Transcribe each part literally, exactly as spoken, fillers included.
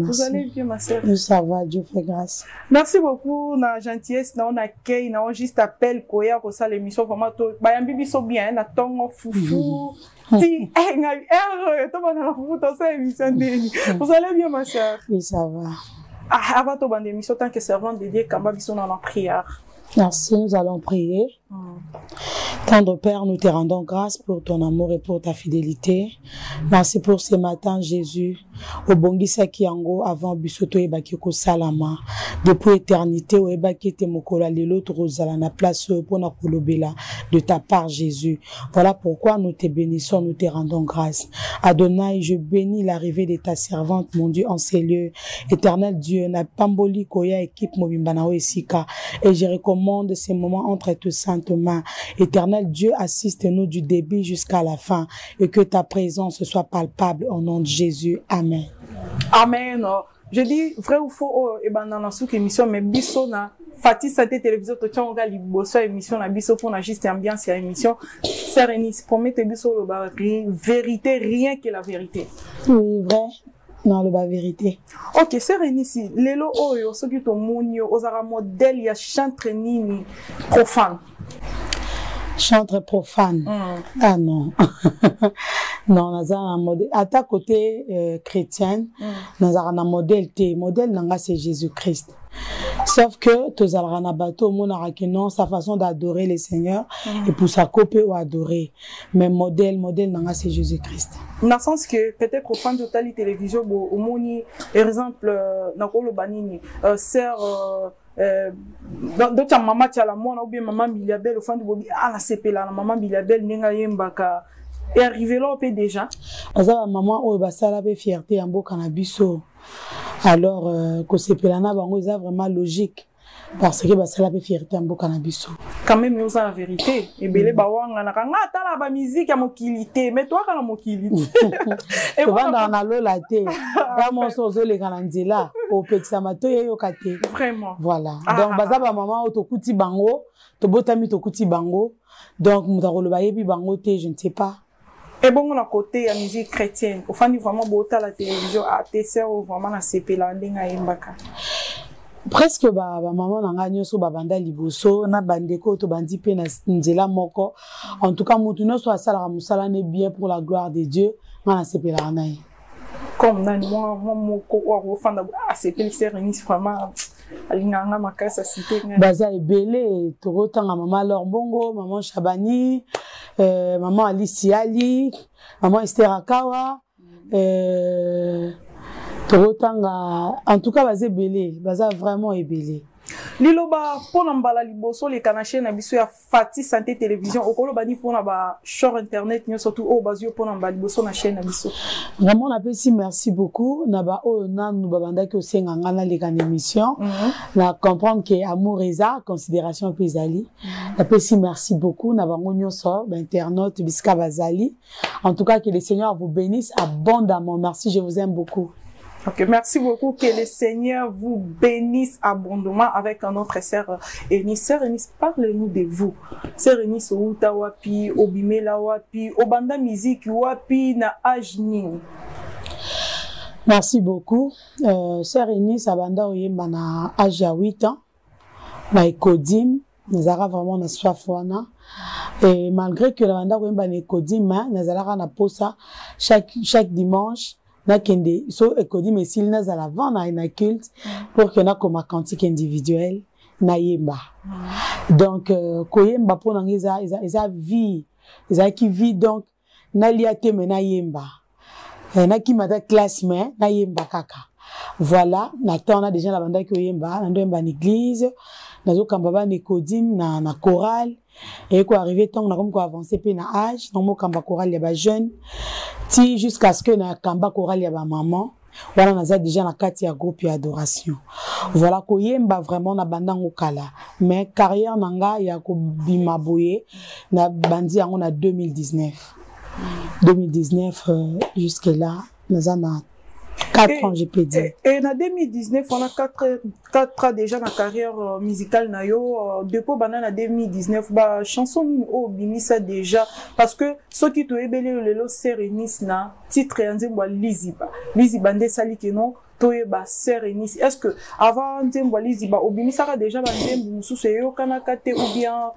Vous allez bien, ma sœur? Oui, ça va, Dieu fait grâce. Merci beaucoup, na gentillesse, na on accueil, na on juste appel, koya, ko ça l'émission, vraiment, to, bayambi biso bien, na tongo foufou, ti, eh, nga, eh, to, na foufou, to, ça, émission, vous allez bien, ma sœur? Oui, ça va. Ah, avant to, bande émission, tant que servant de Dieu, kamba biso, na la prière. Merci, nous allons prier. Mm. Tendre Père, nous te rendons grâce pour ton amour et pour ta fidélité. Merci pour ce matin, Jésus. Au bongisa kiango avant bisoto e bakiko salama. Depuis éternité, o e bakite mokola lelo trozala na place pour na kolobela de ta part, Jésus. Voilà pourquoi nous te bénissons, nous te rendons grâce. Adonai, je bénis l'arrivée de ta servante, mon Dieu, en ces lieux. Éternel Dieu, na pamboli koya équipe mobimbana esika. Et je recommande ces moments entre tes saintes mains. Éternel Dieu, assiste-nous du début jusqu'à la fin et que ta présence soit palpable au nom de Jésus. Amen. Amen. Je dis vrai ou faux, et ben dans la sous émission, mais biso na Fati Santé Télévision, to tiens on regarde liboso émission na biso pour na juste ambiance et émission. Sœur Eunice, promettez biso le bas vérité, rien que la vérité. Oui, vrai. Non, le bas vérité. Ok, sœur Eunice, lelo oyo soki to monio ozara modèle ya chantre nini profane. Chantre profane. Mm. Ah non. Non, nous avons un modèle. À ta côté euh, chrétienne, mm. nous avons un modèle. Le modèle, c'est Jésus-Christ. Sauf que, tous avons un bateau, non, sa façon d'adorer le Seigneur, mm. et pour sa copie ou adorer. Mais modèle, modèle, c'est Jésus-Christ. Dans le sens que, peut-être qu'au fin de la télévision, au moni, par exemple, dans le banini, sœur, Euh, donc ta maman tu as la moi ou bien maman Biliabel au fond de bobi ah la C P la maman Biliabel nenga yembaka et arrivé là on peut déjà aza maman o ba sala be fierté en boka na biso alors euh, ko C P la na bango ça vraiment logique parce que ba sala be fierté en boka na biso quand même nous la vérité et belé ba wanga na kanga tala ba musique ya mokilité mais toi kana mokilité et voilà na lo la té ba mon sozo le kana nzela au pekisa mato yo kate vraiment voilà ah, donc baza ba maman otokuti bango to botami tokuti bango donc mutakolo ba yebi bango te je ne sais pas. Et bon on a côté la musique chrétienne au fond vraiment bota la télévision à tes sœurs vraiment na C P la ndenga yembaka presque ba ba maman nanga nyoso ba banda liboso na bandeko to bandi pe na nzela moko en tout cas mutu no so asala musala ne bien pour la gloire de Dieu na C P la naï comme nani moi moi moko wa fanda a C P sœur Eunice vraiment alinganga makasa cité baza ebele to rotanga maman Laure Mbongo maman Chabani euh, maman Alicia Ali maman Esther Akawa euh Torotanga, en tout cas, baza belé, baza vraiment ebelé. Liloba, pour n'embala liboso, les canaches na biso ya Fati Santé Télévision, au kolo bani pour n'aba short internet, ni surtout au basio pour n'embala liboso na chaîne na biso. Vraiment, on appelle si merci beaucoup. Naba o na nous babanda ki osenga ngana les can émission. Na comprendre que amour eza, considération pesali. Appelle si merci beaucoup. Naba ngonyo so, internaute biska bazali. En tout cas, que le Seigneur vous bénisse abondamment. Merci, je vous aime beaucoup. Ok, merci beaucoup. Que le Seigneur vous bénisse abondamment avec notre sœur Eunice. Sœur Eunice, parlez-nous de vous. Sœur Eunice, outa wapi, obimela wapi, obanda musique wapi na ajni. Merci beaucoup. Euh, Sœur Eunice, abanda oyemba na âge à huit ans. Na ekodim, nous avons vraiment na soif wana. Et malgré que la banda oyemba na ekodim, nous avons na posa chaque chaque dimanche. Na kende so ekodi mesil na za la vent na na culte pour que na comme cantique individuel na yemba donc koyemba pour na eza eza vie eza qui vit donc na liate me na yemba na ki mata classe mais na yemba kaka voilà na temps on a déjà la banda ki yemba na ndo yemba en église na zo kamba ba nekodim na na chorale et quoi arriver tant on a comme quoi avancer pe na âge donc mo kamba chorale ya ba jeune ti jusqu'à ce que na kamba chorale ya ba maman voilà naza déjà na kati ya groupe ya adoration voilà ko yemba vraiment na bandango kala mais carrière nanga ya ko bima boye na bandi yango na deux mille dix-neuf deux mille dix-neuf euh, jusque là naza na quatre ans, je peux dire. Et en deux mille dix-neuf, on a quatre ans déjà dans la carrière euh, musicale. Nayo, euh, depuis en deux mille dix-neuf, bah, chanson au Bimisa déjà. Parce que ceux qui te ébélé le lo Serenis na, titre et en Liziba. Liziba nde sali que non, toye ba Serenis. Est-ce que avant Nzembo Liziba, au Bimisa déjà ba Nzembo Moussou Seyo Kanakate ou bien.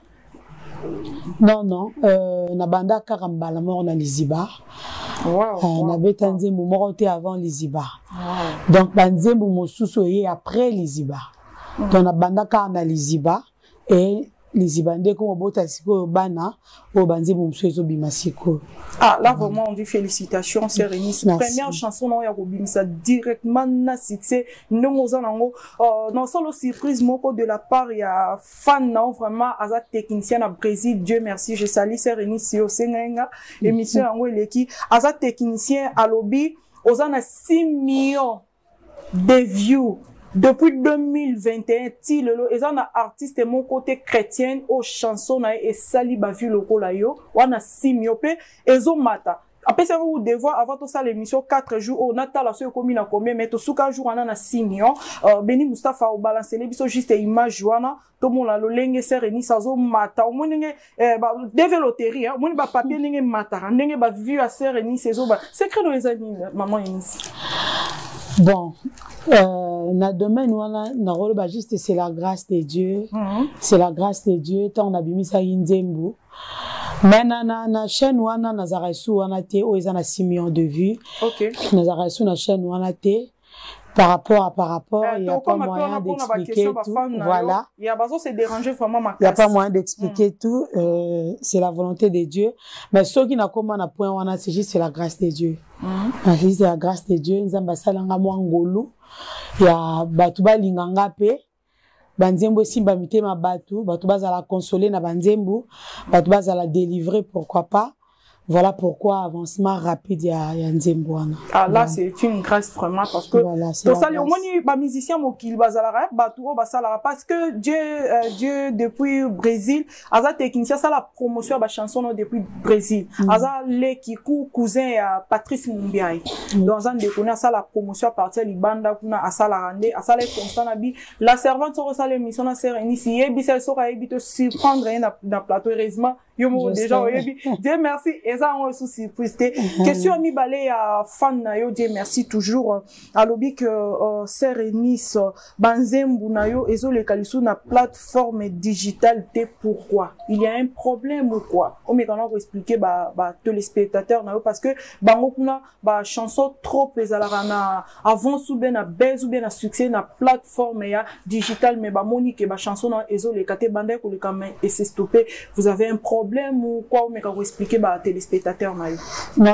Non, non, euh, na banda karambala mort na Liziba. Wow, euh, wow, na beta nzembo mort avant Liziba. Wow. Donc ba nzembo mosusu ye après Liziba. Mm. Donc na banda ka na Liziba et Liziba nde ko bota siko bana o banzembo mosusu bimasiko. Ah là vraiment on dit félicitations Serenis. Première chanson non ya ko bimisa directement na succès ndongo za nango euh non solo surprise moko de la part ya fan non vraiment aza technicien na Brésil. Dieu merci, je salue Serenis yo senga émission yango eleki aza technicien à lobby ozana six millions de views. Depuis deux mille vingt et un, ti lelo, ils ont un artiste mon côté chrétien aux chansons et sali ba vu loko la yo, wana simiope, ils ont mata. Après ça vous devoir avant tout ça l'émission quatre jours on a la so commune na combien mais to suka jour on a six millions. Euh Beni Mustafa au balancer les biso juste image wana to mon la lolenge Serenis sazo mata au moninge ba développerie hein, moni ba papier ninge mata, ndenge ba vu à Serenis sazo ba secret de les amis maman Inis. Bon, euh, na domaine où on a, na rôle bah juste c'est la grâce de Dieu, mm-hmm. C'est la grâce de Dieu. Tant on a bimi ça Nzembo. Mais na na na chaîne où on a Nazaresu on a té, où ils ont a six millions de vues. Ok. Nazaresu na chaîne où on a té. Par rapport à par rapport, il n'y a pas moyen d'expliquer tout. Voilà. Il y a besoin de se déranger vraiment ma. Il n'y a pas moyen d'expliquer tout. Euh, c'est la volonté de Dieu. Mais ceux qui n'ont pas un point, on a c'est juste la grâce de Dieu. Mm-hmm. C'est la grâce de Dieu. Nous avons salanga mwangolu. Il y a batuba linganga pe. Banzembo simba mite ma batu. Batuba za la consoler na banzembo. Batuba za la délivrer pourquoi pas. Voilà pourquoi avancement rapide il y a Nzemboana. Ah là c'est une grâce vraiment parce que voilà, tout ça le moni ba musicien mo kil bazalara ba tout ba salara parce que Dieu euh, Dieu depuis Brésil aza technicien ça la promotion ba chanson depuis Brésil mm. Aza le kiku cousin à Patrice Mumbiai mm. Dans un déconner ça la promotion à partir libanda kuna asala rande asala constant nabi la servante sur ça l'émission na Serenis si ebi ça sera ebi te surprendre na na plateau heureusement yo mo déjà ebi Dieu merci ça on souci puisque question ami balé à fan na yo Dieu merci toujours à lobby que Serenis banzembu na yo ezo le kalisu na plateforme digitale te pourquoi il y a un problème ou quoi on me quand expliquer ba ba téléspectateurs na yo parce que bango kuna ba chanson trop pesalara na avant sou ben na buzz ou bien na succès na plateforme ya digitale mais ba monique ba chanson na ezo le kate bandé ko le kamen et c'est stoppé vous avez un problème ou quoi on me quand expliquer ba téléspectateurs. Non,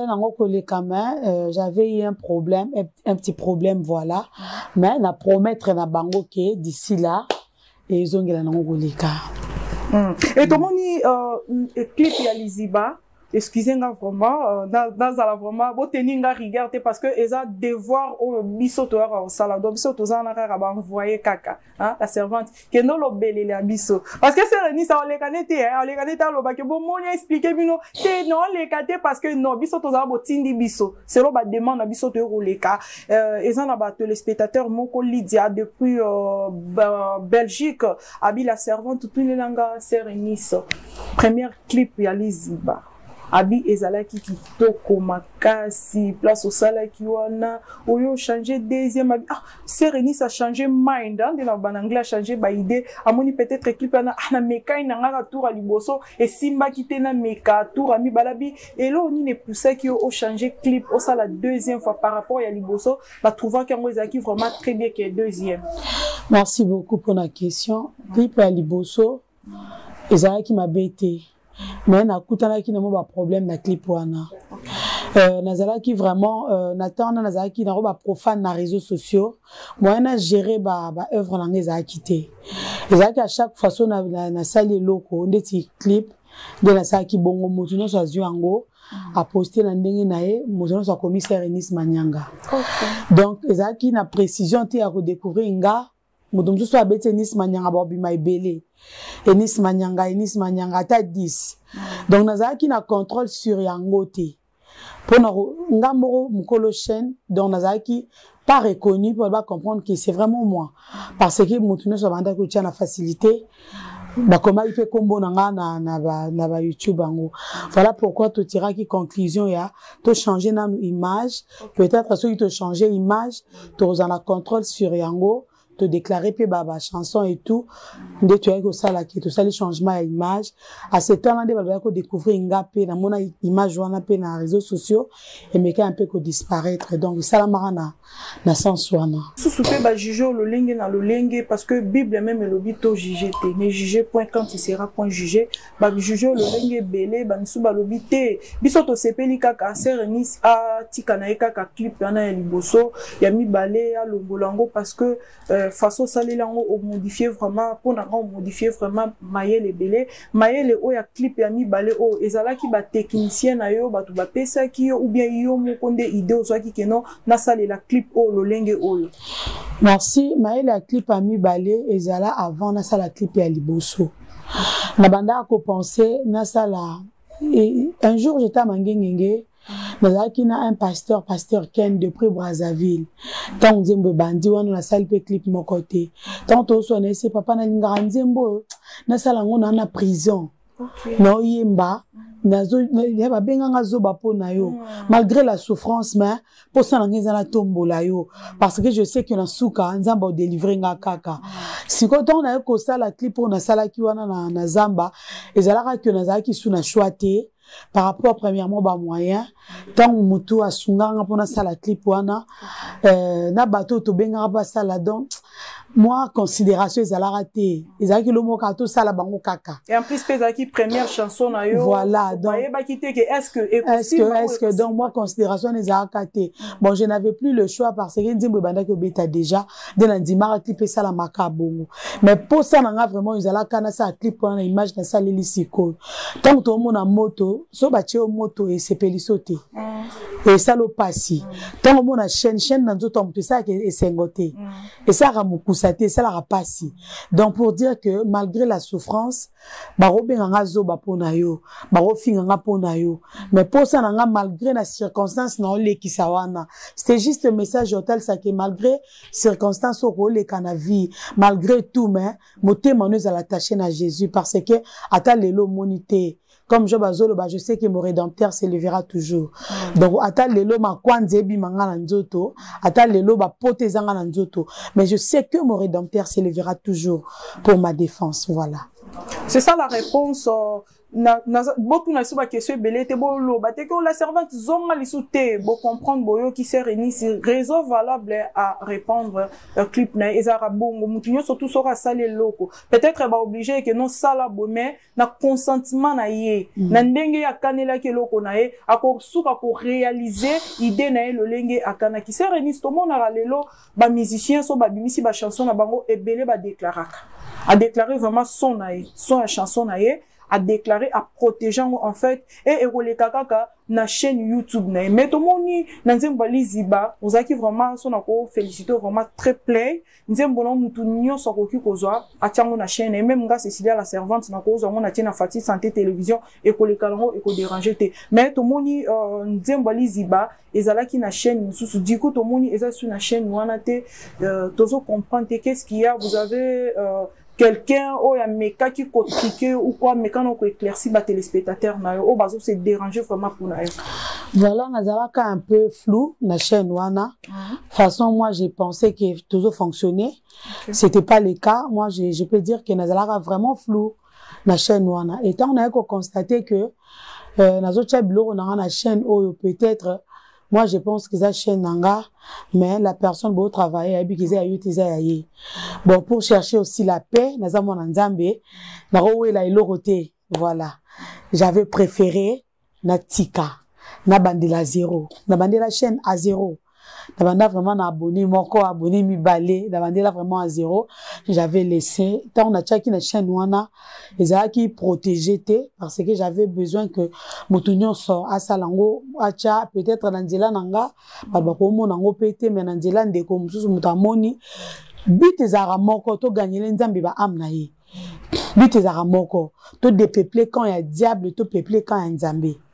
euh, j'avais eu un problème, un petit problème, voilà. Mais na promettre na bango que d'ici là, ils ont gagné le cas. Et comment ni clip ya Liziba? Excusez-moi vraiment, dans la vraiment, bon tenir regarder parce que ils ont devoir au biso au salade, biso to zana ka ba envoyer kaka, hein, la servante, que non lo belé la biso. Parce que Serenis ça on les connaît, hein, on les connaît dans le bac, bon mon expliquer bino, que non les caté parce que non biso to zana bo tindi biso. C'est lo ba demande na biso to le cas. Euh, ils ont ba téléspectateurs moko Lydia depuis euh, Belgique, abi la servante tout les langues Serenis. Premier clip ya Liziba. Abi ezalaki kitoko makasi place au salaki wana oyo changer deuxième abi ah Serenis a changé mind hein de la bananglais a changé ba idée amoni peut-être clip na na meka ina ngaka tour ali boso et simba kité na meka tour ami balabi et là on ne poussait qui au changer clip au ça la deuxième fois par rapport à liboso ba trouvant que ezaki vraiment très bien que deuxième. Merci beaucoup pour la question. Clip à liboso ezalaki m'a bêté. Mais na kutana ki na mo ba problème na clip wana euh nazala ki vraiment euh natana nazala ki na ba profane na réseaux sociaux moi na gérer ba ba œuvre na ngeza quitté ezaki à chaque façon na na sali loko ndeti clip de na saki bongo mutu no so yango a poster na ndenge na ye mutu no so commissaire Enis Manyanga. Donc ezaki na précision te à redécouvrir nga mutu so abete Enis Manyanga ba bi mai belé Enis Manyanga, Enis Manyanga, ta dix. Donc, nous avons un contrôle sur Yangote. pour nous ngambo mukolo chaîne donc nazaki pas reconnu pour pas comprendre que c'est vraiment moi parce que mutuno so banda ko tia na facilité ba comment il fait combo nanga na na ba na ba YouTube ango voilà pourquoi tu tiras qui conclusion ya to changer na image peut-être ceux qui te changer image tu en la contrôle sur yango te déclarer puis bah chanson et tout de tu as que ça là qui tout ça les changements à image à ce temps-là de bah découvrir ngapé na mona image wana pe na réseaux sociaux et mais un peu que disparaître donc ça la marana na sens wana sous pe ba juger le lingue na le lingue parce que bible même le bito juger te ne juger point quand il sera point juger ba juger le lingue belé ba nsu ba lobité biso to sepeli kaka serenis a tikana kaka clip na liboso ya mi balé ya longolango parce que euh, façon salilango au modifier vraiment pour na modifier vraiment maye les belé maye le o ya clip ya mi balé o ezala ki ba technicien na yo ba to ba pesa ki yo ou bien yo mo konde idée o so ki keno na sali la clip o lo lenge o. Merci maye la clip a mi balé ezala avant na sala clip ya liboso na banda ko penser na sala et un jour j'étais à Mangengenge. Nazaki na un pasteur, pasteur Ken de près Brazzaville. Tant on dit bandi wana na salle pe clip mon côté. Tant on sonne c'est papa na nganzembo na sala ngona na prison. Okay. No yemba nazo ya ba benga ngazo ba po na yo malgré la souffrance mais pour ça ngeza na tombola yo parce que je sais que na suka nzamba o délivrer nga kaka. Si quand on a ko sala clip on na sala ki wana na na zamba ezalaka que nazaki sous na choité par rapport premièrement ba moyen tant mutu asunganga pona sala clip wana euh na bateau to benga ba sala donc moi considération ezala raté ezaki le mot kato sala bango kaka et en plus ezaki première chanson na yo voilà donc ba kité que est-ce que est-ce que est-ce que donc moi considération ezala katé bon je n'avais plus le choix parce que ndimbo banda ko beta déjà de na ndima clip sala makabongo mais pour ça nanga vraiment ezala kana sa clip wana image na sala lisiko tant to mona moto so batie o moto et sepeli sauter et ça le passi tant mona chaîne chaîne na nzoto mpe ça que esengote et ça ramukusa ça la rapassi donc pour dire que malgré la souffrance barobe nga zo ba pona yo barofinga nga pona yo mais pour ça nga malgré la circonstance na ole kisawana c'était juste un message hôtel ça que malgré circonstance au le canavi malgré tout mais motema nous à l'attacher à Jésus parce que ata lelo monité comme Job Azolo, bah, je sais que mon rédempteur s'élèvera toujours. Mm. Donc, ata lelo ma kwanzebi manga nzoto, ata lelo ba pote zanga nzoto. Mais je sais que mon rédempteur s'élèvera toujours pour ma défense. Voilà. C'est ça la réponse. Euh... na na beaucoup na suba question belé te bolo ba te que la servante zonga li souté bo comprendre boyo qui sert ni c'est réseau valable à répondre le clip na ezara bongo mutunyo surtout sera salé loko peut-être ba obligé que non sala bo mais na consentement na ye na ndenge ya kanela ke loko na ye ako suka ko réaliser idée na le lenge akana qui sert ni to mona la lelo ba musicien so ba bimisi ba chanson na bango e belé ba déclaraka a déclarer vraiment son na ye son la chanson na ye à déclarer, à protéger en fait et éroler kaka na chaîne YouTube na mais tout monde na nzembo liziba ozaki vraiment son ako féliciter vraiment très play nzembo na mutu nyo sokoki kozwa atiango na chaîne et même nga Cécilia la servante na kozo na tina fati santé télévision et kolekalango et ko déranger te mais tout monde nzembo liziba ezalaki na chaîne mususu du coup tout monde eza sur na chaîne wana te tozo comprendre qu'est-ce qu'il y a vous avez euh, quelqu'un ou ya meka qui compliqué ou quoi meka non ko éclairci ba téléspectateur na yo o bazo se déranger vraiment pour na yo voilà nazalaka un peu flou na chaîne wana de toute façon moi j'ai pensé que toujours fonctionnait okay. C'était pas le cas moi je je peux dire que nazalaka vraiment flou na chaîne wana et tant on a constaté que euh, nazo tchablo na na chaîne o peut-être moi je pense que ça chaîne nanga mais la personne beau travailler et puis a utilisé ayi bon pour chercher aussi la paix naza mona nzambe na rowe la iloroté voilà j'avais préféré na tika na bandela zéro na bandela chaîne à zéro na banda vraiment na abonné moko abonné mi balé na bandela vraiment à zéro j'avais laissé tant on a tchaki na chaîne wana ezala qui protéger té parce que j'avais besoin que motunyo so asalango acha peut-être na nzela nanga ba ba ko mo nango pété mais na nzela ndeko mususu mutamoni but ezara moko to gagner nzambe ba amna ye but ezara moko to dépeupler quand il y a diable to peupler quand il y a nzambe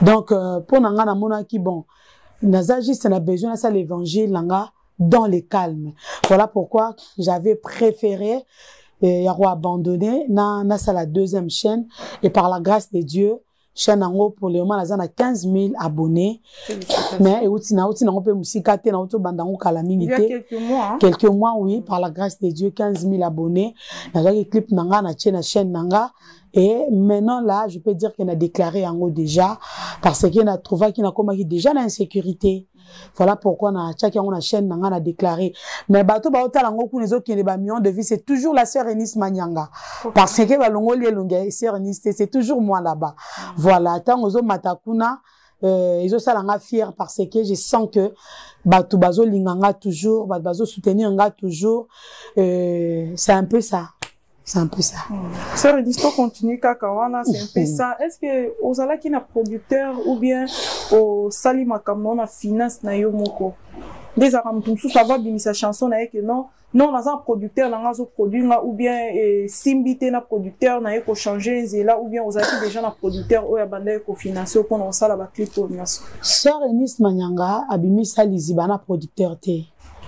Donc, euh, pour nanga na mona qui bon, naza juste na besoin de ça l'évangile nanga dans le calme. Voilà pourquoi j'avais préféré et euh, abandonner na na ça la deuxième chaîne et par la grâce de Dieu chaîne en haut pour le moment naza na quinze mille abonnés. Mais outi na outi na on peut musika te na outo bandango kala mingi te. Il y a quelques mois. Hein? Quelques mois oui, par la grâce de Dieu quinze mille abonnés. Naza ki clip nanga na chaîne chaîne nanga. Et maintenant là, je peux dire qu'il a déclaré en haut déjà, parce qu'il a trouvé qu'il a comme déjà l'insécurité. Voilà pourquoi on a chacun on a chaîne on a déclaré. Mais bateau bateau lango pour les autres qui les millions de vie, c'est toujours la sœur Eunice Manyanga. Parce que balongo li longa sœur Eunice, c'est toujours moi là-bas. Voilà, tant aux autres matakuna euh, ils ont ça langa fier parce que je sens que bateau bazo linganga toujours, bazo soutenir nga toujours. Euh, c'est un peu ça. C'est un peu ça. Sœur Eunice, pour continuer, Kakawana, c'est un peu ça. Est-ce que aux ala qui n'a producteur ou bien au sali makamon na finance na yo moko? Des aramtumsu ça va bien sa chanson na que non non on a un producteur na ngazo produire ou bien simbité na producteur na ko changer nzela ou bien aux ala déjà na producteur ou ya banda ko financer pour on sala ba clip pour nyaso. Sœur Eunice Manyanga abimisa liziba na producteur te.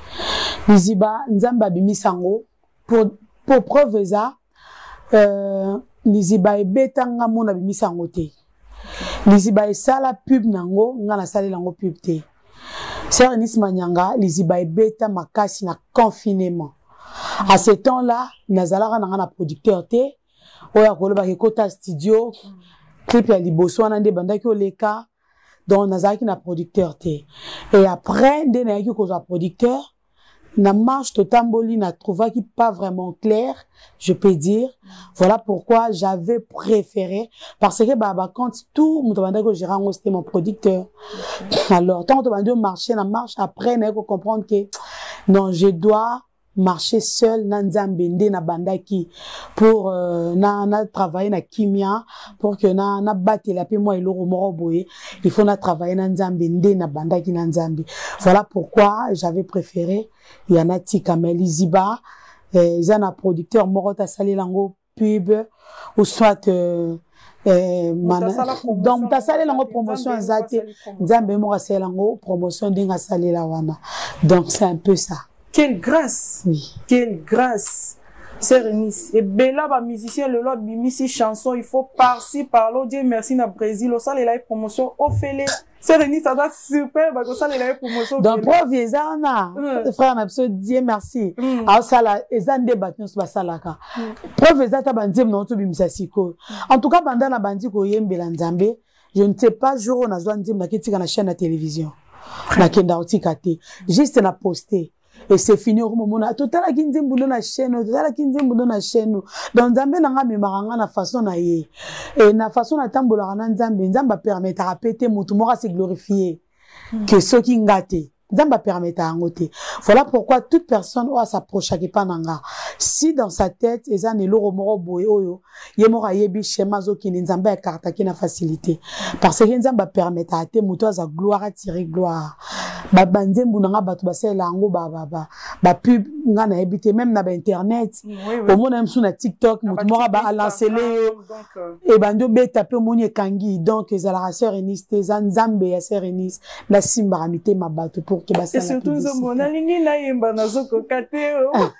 Liziba nzamba abimisango pour pour preuve ça, euh, liziba ebetanga mona bimisa ngote. Liziba esala pub nango, nga na sala lango pub te. Sœur Eunice Manyanga, liziba ebeta makasi na confinement. À ce temps-là, nazalaka nanga na producteur te, oya koloba ke kota studio, clip ya liboso wana nde bandaki oleka, donc nazalaki na producteur te. Et après, nde na yaki kozwa producteur, na marche totamboli na trouva qui pas vraiment clair, je peux dire. Voilà pourquoi j'avais préféré, parce que bah, bah quand tout mon demandait que Gérard c'était mon producteur. Alors tant que demandait marcher na marche après na ko comprendre que non, je dois marcher seul na nzambende na bandaki pour euh, na na travailler na kimia pour que na na battre la paix moi iloro moroboye il faut na travailler na nzambende na bandaki na nzambi. Voilà pourquoi j'avais préféré il y en a tika meliziba ils ont un producteur morota sali lango pub ou soit euh, euh, donc ta sali lango promotion zate nzambe mo sali lango promotion dinga sali la wana. Donc c'est un peu ça. Quelle grâce! Oui. Quelle grâce! Sœur Eunice. Et bella, ba musicien, le lot, bimisi chanson, il faut par-ci, par-là, Dieu merci, na Brésil, au sale, il a une promotion, au fêlé. Sœur Eunice, ça va super, au sale, il a une promotion. Donc, preuve, ils en a. Frère, on Dieu merci. Alors, ça, là, ils ont des bâtons sur la salaka. Preuve, ils ont des bâtons, non, tout bimisa siko. En tout cas, pendant la bandit, ko yembe lanzambe, je ne sais pas, jour, on a besoin de dire, na kiti, na chaîne de télévision. Na kenda otikate. Juste, na posté. Et c'est fini au moment où tout à la quinze boulot na chaîne, tout à la quinze boulot na chaîne. Donc Nzambe nanga mi maranga na façon na ye. Et na façon na tambola na Nzambe, Nzamba permet à répéter mutu mora se glorifier que ceux qui ngate. Nzamba permet à ngote. Voilà pourquoi toute personne doit s'approcher qui pananga. Si dans sa tête eza ne loro moro boye oyo, ye mora yebi schéma zo ki Nzamba ya karta ki na facilité. Parce que Nzamba permet à te mutu za gloire tirer gloire. Ba banzembu nanga batu basela ngo ba ba ba ba pub nga na habité même na ba internet au monde même sur na TikTok mutu mora ba lancer et banjo beta pe moni kangi donc ezala sœur Eunice za Nzambe ya sœur Eunice la simba ramité ma batu pour que basala. Et surtout zo mona lingi na yemba na zoko kate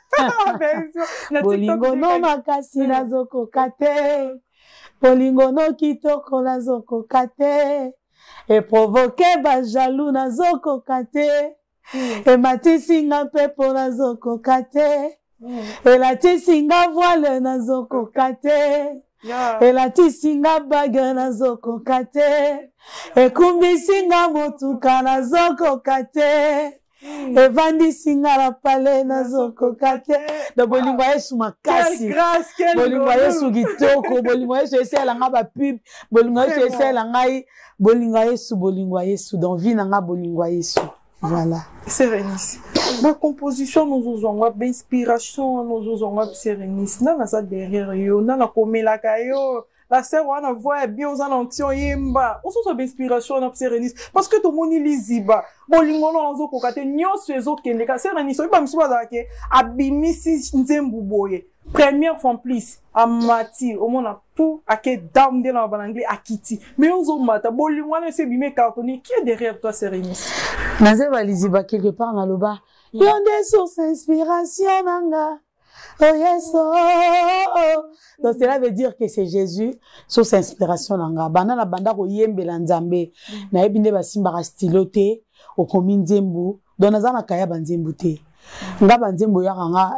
bolingo no makasi na zoko kate bolingo no kitoko na zoko kate et provoquer ba jaloux na zoko kate et matisinga pepo na zoko kate et la tisinga voile na zoko kate et la tisinga bague na zoko kate et kumbisinga motuka na zoko kate et vandisinga la pale na zoko kate de bolingo yesu makasi bolingo yesu gitoko bolingo yesu esela nga ba pub bolingo yesu esela ngai bolingo yesu bolingo yesu dans vie na nga bolingo yesu. Voilà. Sœur Eunice. Ma composition nous avons une inspiration nous avons Sœur Eunice na ça derrière yo na la komela kayo la sœur on a voix bien aux alentions yemba on se inspiration na Sérénisse parce que tout le monde liziba bolingono nazo kokate nyonso ezo kende ka Sérénisse oyiba misuba za ke abimisi nzembu boye première fois plus à mati au monde pour à que dame de la anglais à Kitty mais on zo mata bolingono c'est bimé cartonné qui est derrière toi Sérénisse naze baliziba quelque part na loba yonde source inspiration nanga. Oh yes, oh, oh, oh. Donc cela veut dire que c'est Jésus sous sa inspiration nanga. Bana la banda ko yembe la nzambe. Na ebinde basimba ka styloté au komi nzembu. Donc nazana kaya banzembu te. Nga banzembu ya nga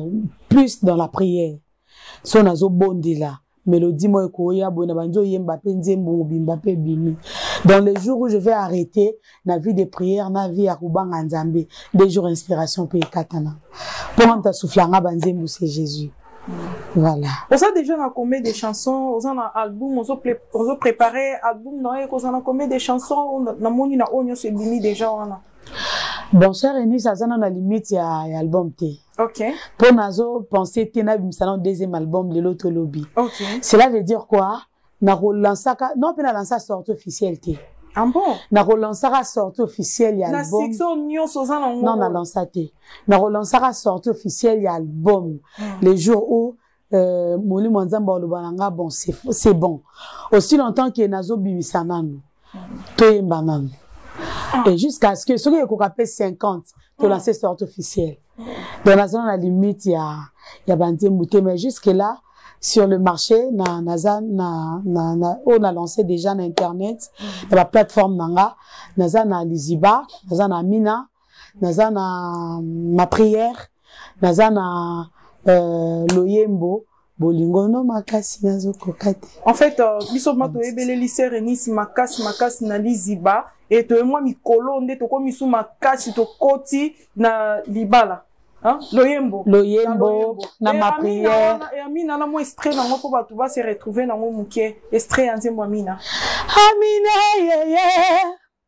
plus dans la prière. So nazo bondi la. Mélodie moi ko ya bona banzo yemba pe nzembu bimba pe bimi. Dans les jours où je vais arrêter na vie de prière, na vie à kubanga nzambe, des jours d'inspiration pe katana. Pour moi ta soufflanga banzembu c'est Jésus. Voilà. On a déjà na combien de chansons, on a un album, on a on a préparé album na on a combien de chansons na moni na onyo c'est bimi déjà on a. Bon sœur Eni ça na la limite ya album te. OK. Pour nazo penser tena bimsana deuxième album de l'autre lobby. OK. Cela veut dire quoi? Na relansaka non pe na lancer sortie officielle te. Ah bon? Na relansaka sortie officielle ya album. Na section nyonso za na ngo. Non na lancer te. Na relansaka sortie officielle ya album. Mm. Les jours où euh Moli Mwanzamba olobananga bon c'est c'est bon. Aussi longtemps que nazo bimisana no. To yemba nanu. Et jusqu'à ce que ce que kokapé cinquante pour mm. lancer sortie officielle. Mm. Dans la zone à la limite il y a il y a banzembu mais jusque là sur le marché, na, na, na, na, na, on a lancé déjà na internet, mm. la plateforme nanga, naza na Liziba, naza na Mina, naza na ma prière, naza na euh, Loyembo, bolingono makasi nazo kokate. En fait, biso mato ebele lycée Renis makasi makasi na Liziba et to moi mikolo nde to ko misu makasi to koti na libala. Hein? Loyembo. Loyembo, na ma prière. Et Amina, na mo extrait na mo ko batu ba se retrouver na mo muke. Extrait nzembo Amina. Amina ye ye.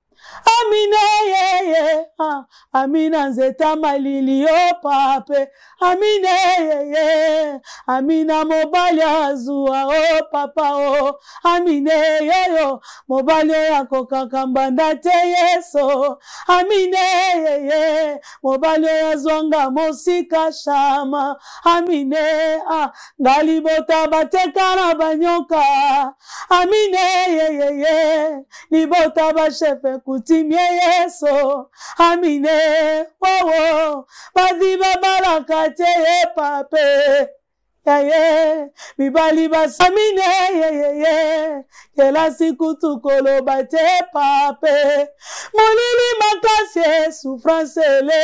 Amina ye ye. Ah, Amina nzeta malili o pape. Amina ye ye. Amina mobali azua o papa o. Amina yo yo. Mobali yako kakambanda te yeso. Amina ye ye. Mobali azonga mosika shama. Amina ah. Galibota bateka na banyoka. Amina ye ye ye. Libota ba chefe kutimie yeso. Amine wowo. Badiba balaka te ye pape. Yeah, yeah, mi bali basamine, yeah, yeah, yeah. Kela siku tukolo bate pape. Molili makase souffrance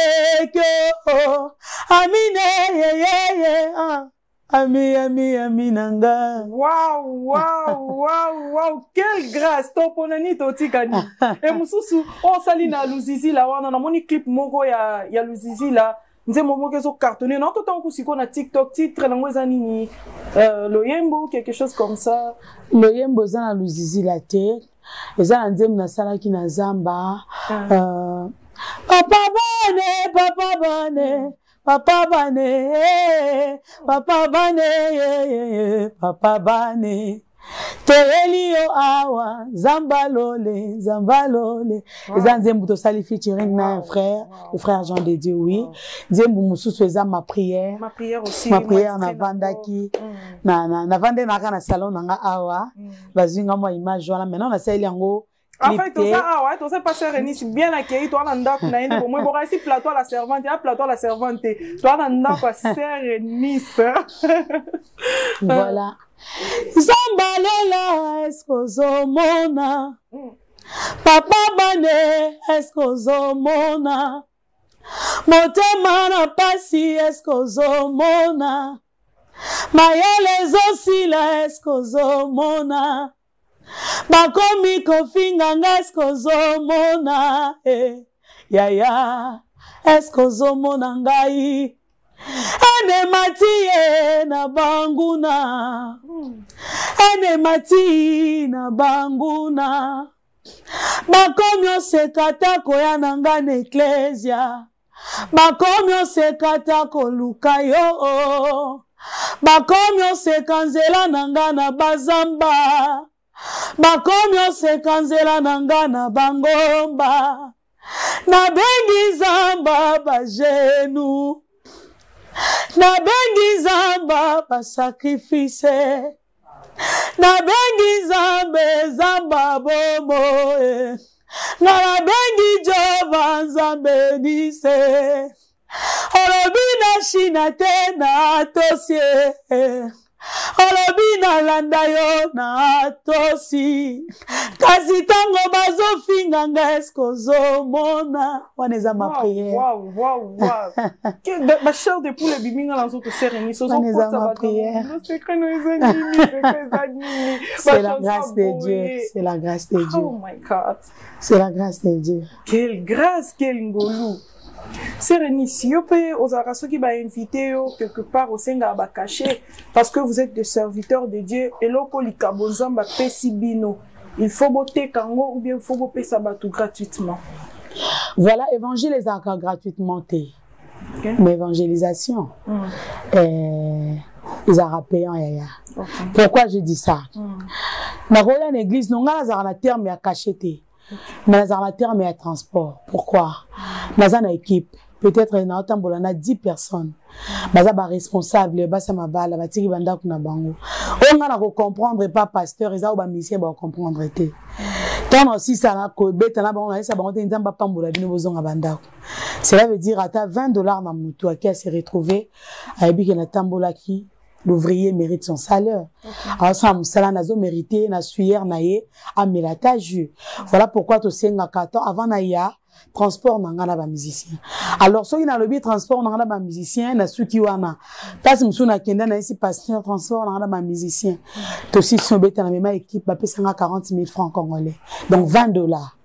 lekyo. Amine, yeah, yeah, yeah. Ah. Ami, ami, ami nanga. Waouh, waouh, waouh, waouh. Quelle grâce. Toponani totikani. Et mususu, on sali na Luzizi la wana na moni clip moko ya ya Luzizi la. Nze momo kezo cartonné non tout temps kusiko na TikTok titre nango zanini euh Loyembo quelque chose comme ça. Loyembo za na Luzizi la te. Eza nzem na sala ki na zamba. Euh papa bane, papa bane. Papa bane, papa bane, papa bane. Telio awa, zambalole, zambalole. Les wow. Nzembu to sali featuring wow. na un frère, wow. le frère Jean de Dieu, oui. Wow. Nzembu mususu eza ma prière. Ma prière aussi. Ma prière na vandaki. Mm. Na na na vande na kana salon nanga awa. Mm. Bazinga mo image wana maintenant na sali yango. En fait, tout ça, ah ouais, tout ça, pas sœur Renis, bien accueilli, toi, l'anda, pour naïne, pour moi, bon, ici, plateau la servante, il y a plateau la servante, toi, l'anda, pas sœur Renis. Voilà. Zambalola, est-ce mona? Papa bane, est-ce mona? Motema na pasi, est-ce mona? Mayele zosila, est-ce mona? Bakomi kofinga nga esko mona eh ya ya esko mona ngai ene mati na banguna ene mati na banguna bakomi osekata koya nanga na eklesia bakomi osekata koluka yo bakomi oseka nzela na nga na bazamba bakomi oseka nzela na nga na bangomba nabengi zamba bajenu nabengi zamba basakrifise nabengi zambe zamba bomo nabengi jova nzambe nise olobi na shina te na tosie olobi na landa yo na tosi kasi tango bazofinga nga eskozomona wana eza ma prière. Wow, wow, wow. Ma chair de poule biminga na nzoto sereni so so eza ma prière. C'est la grâce de Dieu, c'est la grâce de Dieu. Oh my God. C'est la grâce de Dieu. Quelle grâce, quel ngolou. Sereni, si vous pouvez aux arasso qui va inviter quelque part au Senga ba caché parce que vous êtes des serviteurs de Dieu et loko likabonzamba pesibino. Il faut botter kango ou bien il faut botter sabatou gratuitement. Voilà, évangile les encore gratuitement té. Okay. Mais évangélisation, mm. euh, ils ont payant yaya. Okay. Pourquoi je dis ça? Na rola l'église non nga na terme ya cacheté. Na na terme ya transport. Pourquoi? Na za na équipe. Peut-être na otambola na dix personnes. Baza ba responsable, ba sa mabala, ba tiki banda kuna bango. On nga na ko comprendre pas pasteur, ils ont ba mission ba comprendre té. Tant aussi ça na ko beta na bango na ça bango té nzamba pambola bino bozonga banda. Cela veut dire ata vingt dollars na mutu qui s'est retrouvé à ebi que na tambola ki l'ouvrier mérite son salaire. Alors ça musala nazo mérité na suyer na ye amelata ju. Voilà pourquoi to senga kato avant na ya transport na ngana ba musicien. Alors ceux qui na lobby transport na ngana ba musicien na suki wana. Parce que musuna kenda na ici pasteur transport na ngana ba musicien. To si son beta na même équipe ba pesa quarante mille francs congolais. Donc vingt dollars.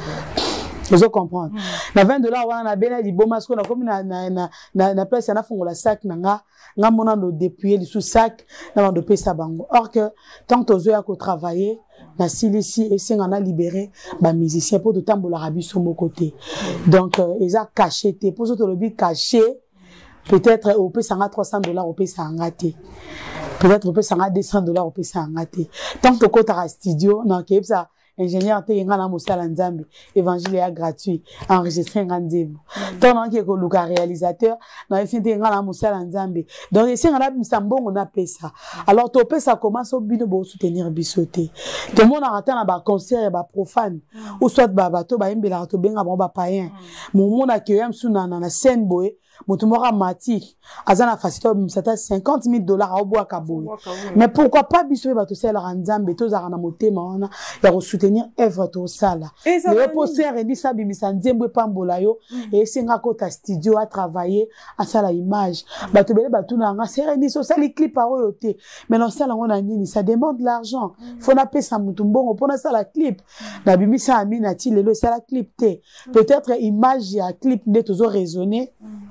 Vous comprenez? Na vingt dollars wana na bena di bomasko na komi na na na na place na fongola sac na nga nga mona no dépouiller sous sac na ndo pesa bango. Or que tant aux heures qu'on travailler na silisi et c'est on a libéré ba musicien pour tout temps pour la rabi sur mon côté. Donc ils a caché té pour tout le but caché peut-être au pesa trois cents dollars au pesa ngate. Peut-être au pesa deux cents dollars au pesa ngate. Tant que côté studio na ke ça ingénieur te nga na musala nzambe évangile ya gratuit enregistré nga nzembo tona ke ko luka réalisateur na efinte nga na musala nzambe donc esi nga na bisambongo na pesa alors to pesa commence au bino bo soutenir bisoté tout le monde a raté na ba concert ba profane ou soit ba bato ba imbela to benga ba païen mon monde a que suna na scène boy Motumora Mati, Azana Facito, c'était cinquante mille dollars à Oboa Kaboui. Mais pourquoi pas Bissou Bato Sel Ranzambe, tous à Ranamote, Mana, il y a soutenir Evre Tosala. Le reposer et dit ça, Bimisan Zembe Pambolayo, et Singakota Studio a travaillé à ça la image. Bato Bele Batou Nanga, c'est Rendi, ça les clips à royauté. Mais dans ça, on a dit, ça demande de l'argent. Faut n'appeler ça Moutumbo, on prend ça la clip. La Bimisa Aminati, le ça la clip T. Peut-être image et clip n'est toujours raisonné.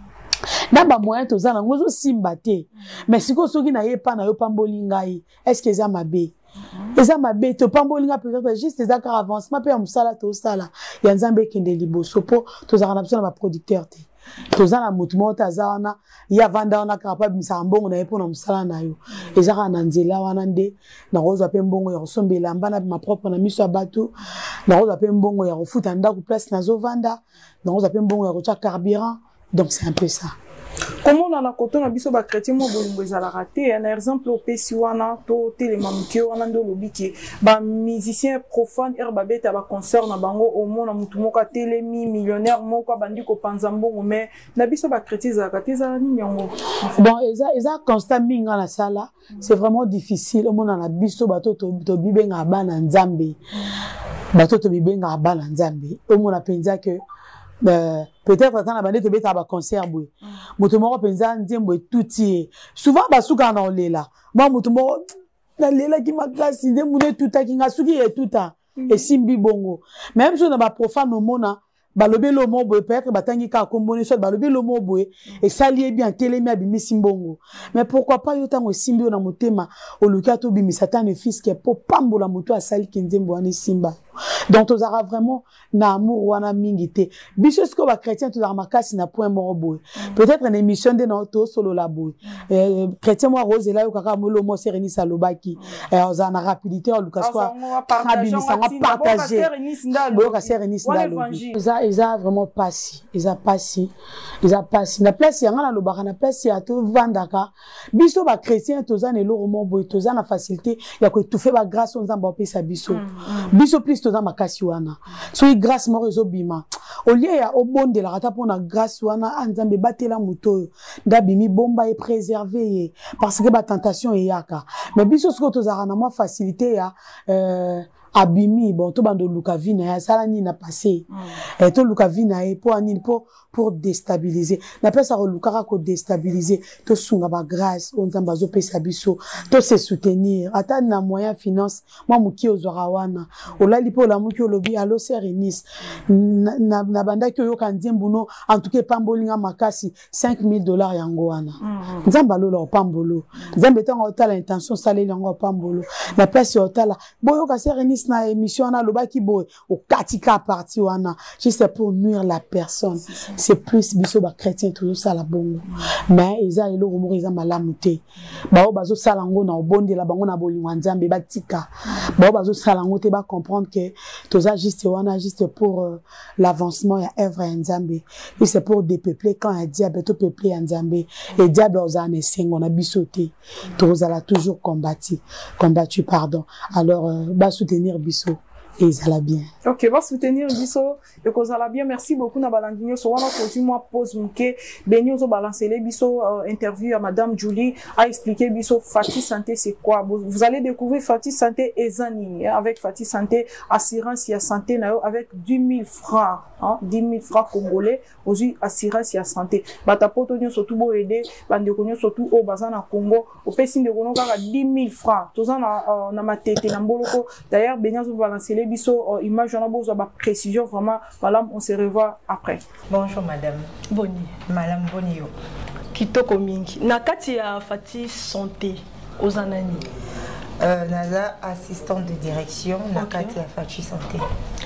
Naba moyen toza na ngozo simbate mais siko soki na ye pa na yo pambolingai est-ce que ça mabe eza mabe to pambolinga peut-être juste des accords avancement pe musala to sala ya nzambe kende liboso po toza na besoin na producteur te toza na mutumo taza na ya vanda na capable misambongo na yepo na musala na yo eza na nzela wana nde na roza pe mbongo ya kosombela mbana ma propre na miso abatu na roza pe mbongo ya kofuta ndako place na zo vanda na roza pe mbongo ya kocha carburant. Donc c'est un peu ça. Comment on a côté na biso ba chrétien mo bolingo ezala raté un exemple au pesi wana to telemamke wana ndo lobiki ba musicien profane herba beta ba concert na bango au monde na mutu moko telemi millionnaire moko bandi ko panza mbongo mais na biso ba chrétien ezala raté ezala ni yango. Bon eza eza constat minga na sala c'est vraiment difficile au monde na biso bato to to bibenga bana nzambe bato to bibenga bana nzambe au monde penza que Euh, peut-être quand on a bandé te beta ba concert boy mutu moko penza nzembo etuti souvent basuka na olela moi mutu moko na lela ki makasi de mune tuta ki ngasuki etuta et simbi bongo même si on a ba profane au mona balobe lo mo boy peut-être batangi ka komboni soit balobe lo mo boy et ça lié bien telemi abimi simbongo mais pourquoi pas yo tango simbi na motema oluka to bimi satan fils qui est pour pambola mutu asali ki nzembo ani simba donc tozara vraiment na amour wana mingi te biso ce que ba chrétien tozara makasi na point moko boy peut-être une émission de notre solo la boy chrétien moi rose là kaka molo mo Sereni Salobaki ozana na rapidité on lucas quoi rabinisa on partager boka Sereni Salobaki ça ils a vraiment passé ils a passé ils a passé na place yanga na lobaka na place ya to vandaka biso ba chrétien tozana eloko mo boy tozana facilité ya ko tout fait ba grâce on nzamba opesa biso biso plus tozana makasi wana so grâce mo rezo bima au lieu ya obonde la rata pour na grâce wana anzambe batela muto ndabimi bomba et préserver parce que ba tentation e yaka mais biso ce que tozara na moi facilité ya euh abimi bon to bando luka vina ya sala ni na passé et to luka vina e pour ani pour pour déstabiliser na pesa ko luka ko déstabiliser to sunga ba grâce on nzamba zo pesa biso to se soutenir ata na moyen finance moi muki ozora wana olali po la muki olobi allo Serenis na na banda ki yo kanzembuno en tout cas pambolinga makasi cinq mille dollars yango wana nzamba lo lo pambolo nzamba tango otala intention saleli yango pambolo na place otala boyo ka Serenis na émission na lobaki boy au katika parti wana juste pour nuire la personne c'est plus biso ba chrétien toujours ça la bongo mais eza elo ko moriza malamu te ba bazo salango na obonde la bango na bolingo nzambe batika ba bazo salango te ba comprendre que toza juste wana juste pour euh, l'avancement ya œuvre nzambe et c'est pour dépeupler quand un diable to peupler nzambe et diable ozane sengo na biso te toza la toujours combattu combattu pardon alors euh, ba soutenir biso et ça la bien. Ok, va soutenir biso et que ça la bien. Merci beaucoup na balandinyo so wana continue moi pose muke benyo zo balancer les biso euh, interview à madame Julie a expliqué biso Fati Santé c'est quoi. Vous allez découvrir Fati Santé et Zanini avec Fati Santé assurance ya santé na yo avec dix mille francs hein, dix mille francs congolais aussi assurance ya santé. Bata poto nyo surtout bo aider bande konyo surtout au bazan na Congo au pesi de kono kaka dix mille francs. Toza na uh, na matete na mboloko d'ailleurs benyo zo balancer biso uh, image on a besoin de précision vraiment madame on se revoit après. Bonjour madame. Boni. Madame Bonio. Kitoko mingi. Na kati ya Fati Santé ozanani. Euh naza assistante de direction na okay. Kati ya Fati Santé.